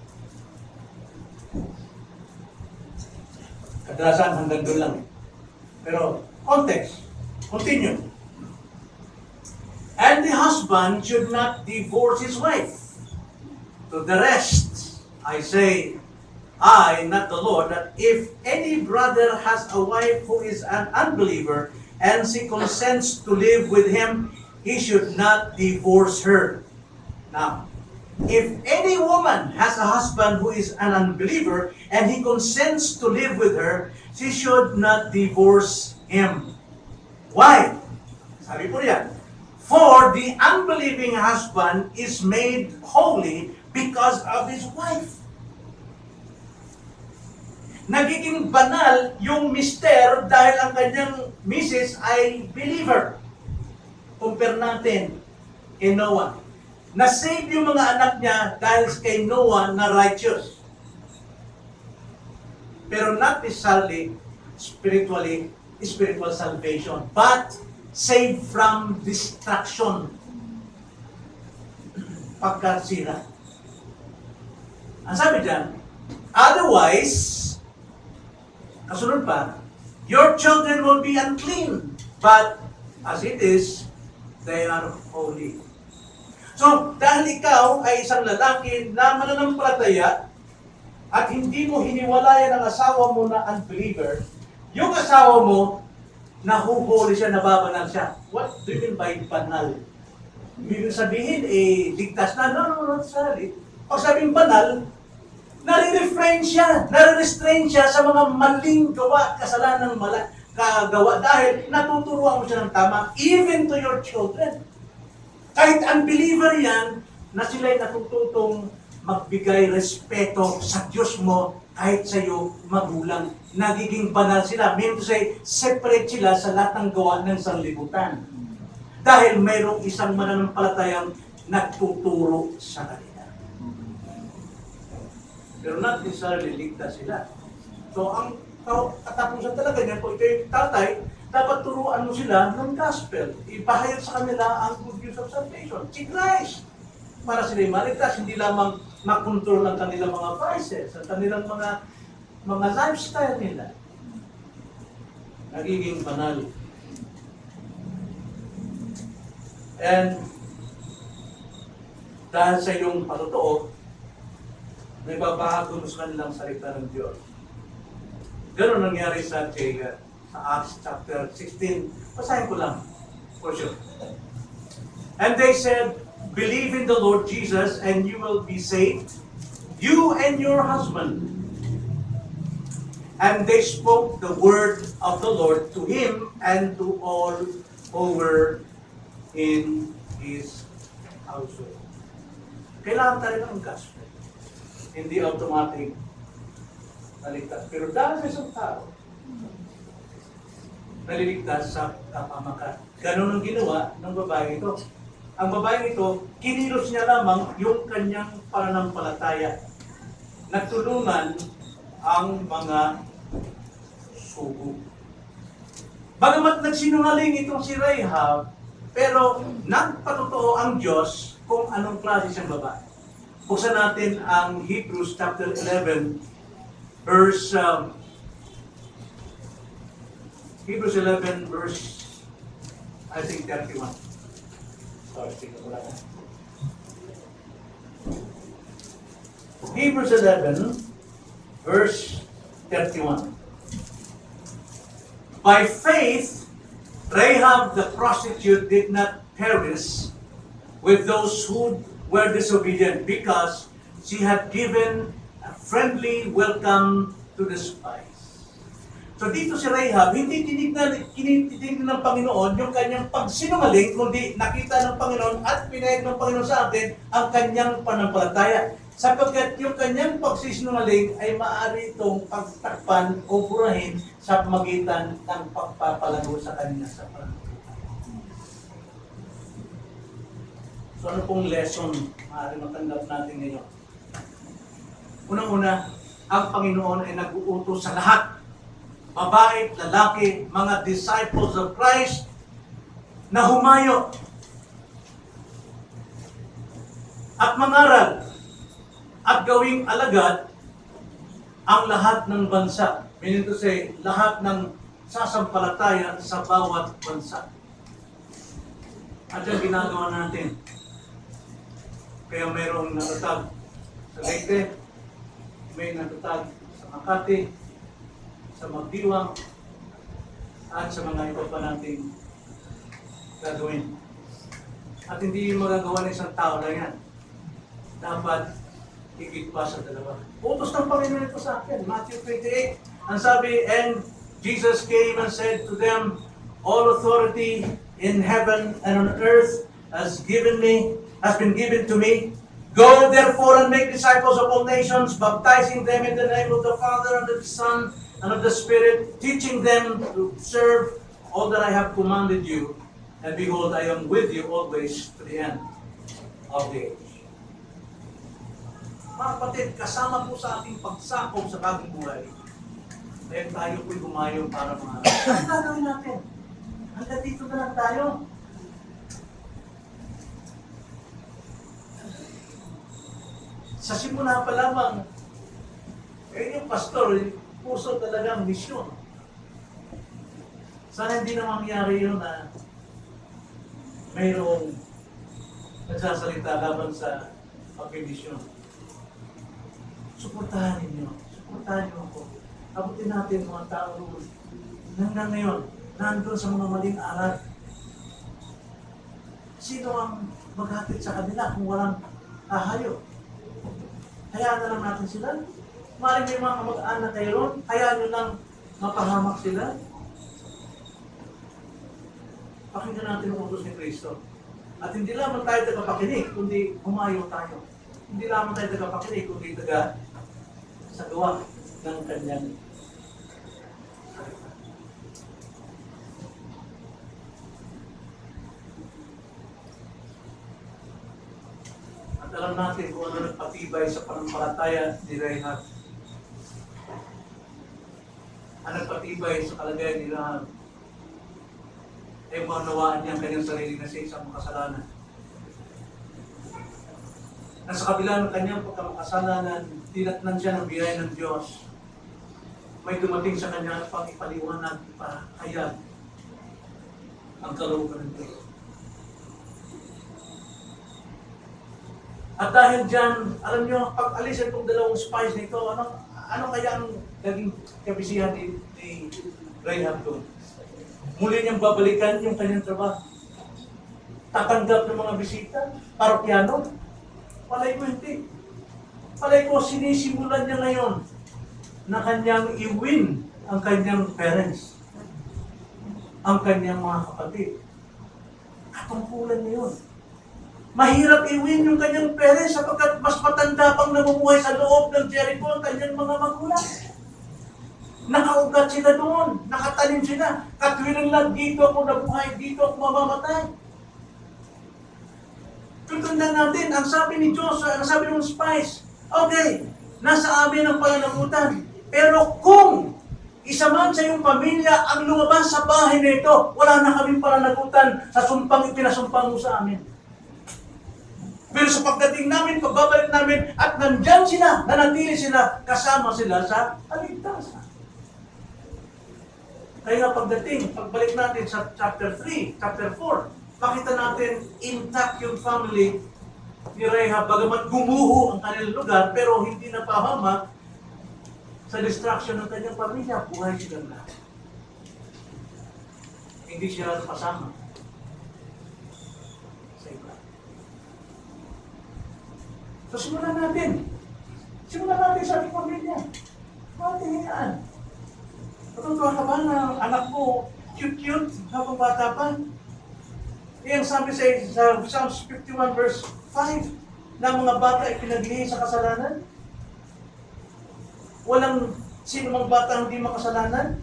Kadalasan hanggang doon lang. Pero, context. Continue. And the husband should not divorce his wife. To the rest, I say, I, not the Lord, that if any brother has a wife who is an unbeliever, and she consents to live with him, he should not divorce her. Now, if any woman has a husband who is an unbeliever and he consents to live with her, she should not divorce him. Why? Sabi po niya, for the unbelieving husband is made holy because of his wife. Nagiging banal yung mister dahil ang kanyang misis ay believer. Compare natin kay Noah. Na-save yung mga anak niya dahil kay Noah na righteous. Pero not necessarily spiritual salvation, but saved from destruction. Pagkasira. Ang sabi dyan, otherwise, kasunod pa, your children will be unclean, but as it is, they are holy. So, dahil ikaw ay isang lalaki na mananampalataya at hindi mo hiniwalayan ang asawa mo na unbeliever, yung asawa mo, nahuhuli siya, nababanal siya. What do you mean by banal? Ibig sabihin, ligtas na. No, not necessarily. Pag sabing banal, nare-refrain siya, nare-restrain siya sa mga maling gawa, kasalanan kagawa dahil natuturuan mo siya ng tama, even to your children. Kahit unbeliever yan, na sila'y natututong magbigay respeto sa Diyos mo kahit sa iyo magulang. Nagiging banal sila. Mean to say, separate sila sa lahat ng gawa ng sanlibutan. Dahil mayroong isang mananampalatayang nagtuturo sa kanila. Pero not necessarily ligtas sila. So, ang katapusan talaga niya, kung ito yung tatay, dapat turuan mo sila ng gospel. Ipahayag sa kanila ang good news of salvation. Si Christ. Para sila maligtas, hindi lamang makontrol ang kanilang mga vices, ang kanilang mga lifestyle nila. Nagiging banal. And dahil sa iyong patotoo, may babago mo sa kanilang salita ng Diyos. Ganon nangyari sa Acts chapter 16. Basahin ko lang. For sure. And they said, believe in the Lord Jesus and you will be saved, you and your husband. And they spoke the word of the Lord to him and to all who were in his household. Kailangan talaga ng gospel. Hindi automatic naligtas. Pero dahil sa isang tao, naliligtas sa kapamakan. Ganun ang ginawa ng babae ito. Ang babae ito, kinilos niya lamang yung kanyang pananampalataya. Nagtulungan ang mga sugo. Bagamat nagsinungaling itong si Rahab, pero nagpatotoo ang Diyos kung anong klase siyang babae. Buksan natin ang Hebrews chapter 11, verse Hebrews 11 verse, I think 31. Sorry, tingnan ko lang. Hebrews 11 verse 31. By faith, Rahab the prostitute did not perish with those who were disobedient because she had given a friendly welcome to the spies. So dito si Rahab, hindi tinitignan ng Panginoon yung kanyang pagsinungaling, kundi nakita ng Panginoon at pinayag ng Panginoon sa atin ang kanyang pananampalataya. Sapagkat yung kanyang pagsisinungaling ay maaari itong pagtakpan o burahin sa pamagitan ng pagpapalago sa kanya sa pananampalataya. So ano pong lesson maaari matanggap natin ngayon? Unang-una, ang Panginoon ay nag-uutos sa lahat, babae, lalaki, mga disciples of Christ, na humayo at mangaral at gawing alagad ang lahat ng bansa. Meaning to say, lahat ng sasampalataya sa bawat bansa. At yan ginagawa natin. Kaya mayroong natatag sa Leyte, may natatag sa Makati, sa Magdiwang, at sa mga iba pa nating gagawin. At hindi magagawa ng isang tao lang yan. Dapat higit pa sa dalawa. Utos ng Panginoon ito sa akin. Matthew 28, ang sabi, and Jesus came and said to them, all authority in heaven and on earth has been given to me. Go therefore and make disciples of all nations, baptizing them in the name of the Father and of the Son and of the Spirit, teaching them to observe all that I have commanded you. And behold, I am with you always to the end of the age. Mga kapatid, kasama po sa ating pagsakop sa bagong buhay, dahil tayo po'y gumayo para mga... Ano gagawin natin? Hanggang dito na lang tayo. Sa simula pa lamang, yung pastor, puso talagang misyon. Sana hindi na mangyari yun na mayroong nagsasalita laban sa pag-misyon. Suportahan ninyo. Suportahan niyo ako. Abutin natin mga tao roon. Hanggang ngayon, nandun sa mga maling aral. Sino ang maghatid sa kanila kung walang hahayo? Hayaan na lang natin sila. Maring may mga kamag-anak kayo ron, hayaan nyo lang mapahamak sila. Pakinggan natin ang utos ni Kristo. At hindi lamang tayo tagapakinig, kundi humayo tayo. Hindi lamang tayo tagapakinig, kundi taga sa gawa ng kanyang salita. At alam natin kung ano nagpatibay sa pananampalataya ni Rahab. Ang nagpatibay sa kalagayan ni Rahab ay maunawaan niya ang kanyang sarili na sa isang makasalanan. Na sa kabila ng kanyang pagkamakasalanan, tinatnan siya ng biyaya ng Diyos. May dumating sa kanya pang ipaliwanag, ipahayag ang kalooban ng Diyos. At dahil dyan, alam nyo, pag alisin itong dalawang spies nito, ano kaya ang naging kabisihan ni Rahab doon? Muli niyang babalikan yung kanyang trabaho. Tatanggap ng mga bisita, parokyano. Palay ko hindi. Palay ko sinisimulan niya ngayon na kanyang i-win ang kanyang parents, ang kanyang mga kapatid. Katungkulan niya yun. Mahirap i-win yung kanyang parents sapagkat mas matanda pang namumuhay sa loob ng Jericho ang kanyang mga magulang. Nakaugat sila doon, nakatanim sila. Katwiran lang, dito ako nabuhay, dito ako mamamatay. Tutundang natin, ang sabi ni Joshua, ang sabi ng spies, okay, nasa amin ang pananagutan. Pero kung isa man sa iyong pamilya ang lumabas sa bahay na ito, wala na kaming pananagutan sa sumpang ipinasumpang mo sa amin. Pero sa pagdating namin, pagbabalik namin, at nandyan sila, nanatili sila, kasama sila sa kaligtasan. Kaya pagbalik natin sa chapter 3, chapter 4, makita natin intact yung family ni Rahab, bagamat gumuho ang kanilang lugar, pero hindi napahamak sa destruction ng kanyang pamilya, buhay silang lahat. Hindi siya pasama sa iba. So simulan natin. Simulan natin sa ating pamilya. Matingin. Natutuwa ka ba na anak mo cute-cute habang bata pa? Yung sabi sa Psalms 51 verse 5 na mga bata ay pinaglihi sa kasalanan? Walang sino mang bata hindi makasalanan?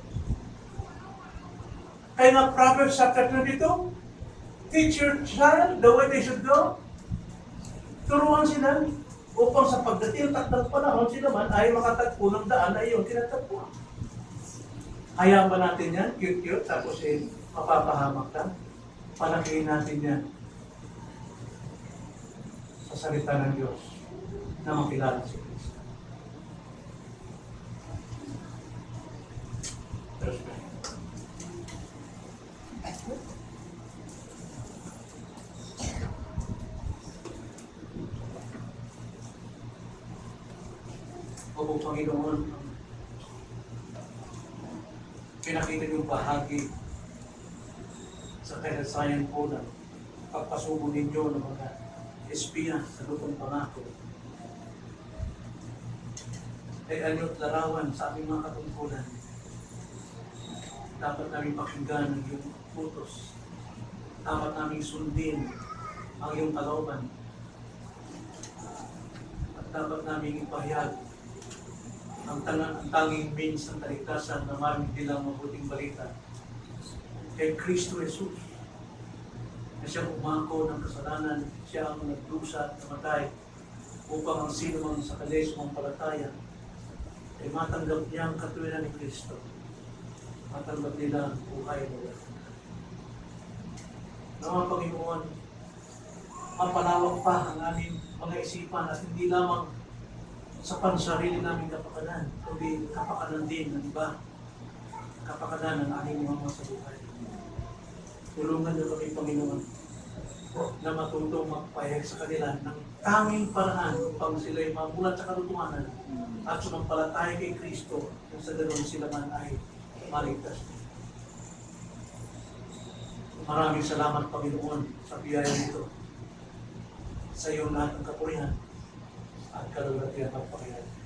Kaya nga Proverbs chapter 22, teach your child the way they should go. Turuan sila upang sa pagdating takdang panahon sila man ay makatagpo ng daan na iyong tinatagpo. Hayaan ba natin yan? Cute-cute, tapos mapapahamak ka? Palakihin natin yan sa salita ng Diyos na makilala si Kristo. Opo, Panginoon, pinakita yung bahagi sa kailansayan po na pagpasubo ninyo ng mga espiya sa lupang pangako. Ay anyo't larawan sa aming mga katungkulan. Dapat namin pakinggan ang iyong utos. Dapat namin sundin ang iyong kalooban. At dapat namin ipahayag ang tanging means ng kaligtasan na maraming dilang mabuting balita kay Kristo Jesus na siyang umako ng kasalanan, siya ang nagdusa at namatay upang ang sino mang sa kanya sumampalataya ay matanggap niya ang katuwiran ni Kristo, matanggap nila ang buhay na walang hanggan. Naman Panginoon, mapalawak pa ang aming mga isipan at hindi lamang sa pansarili namin kapakanan, kundi kapakanan din ng iba, kapakanan ng aming mga sa buhay. Tulungan niyo kami, Panginoon, na matutong magpahayag sa kanila ng tanging paraan upang sila'y mamulat sa katotohanan at sumampalataya kay Kristo kung sa ganoon sila man ay maligtas. Maraming salamat, Panginoon, sa biyaya nito. Sa iyo lahat ng kapurihan at kalulatian at pakiyan.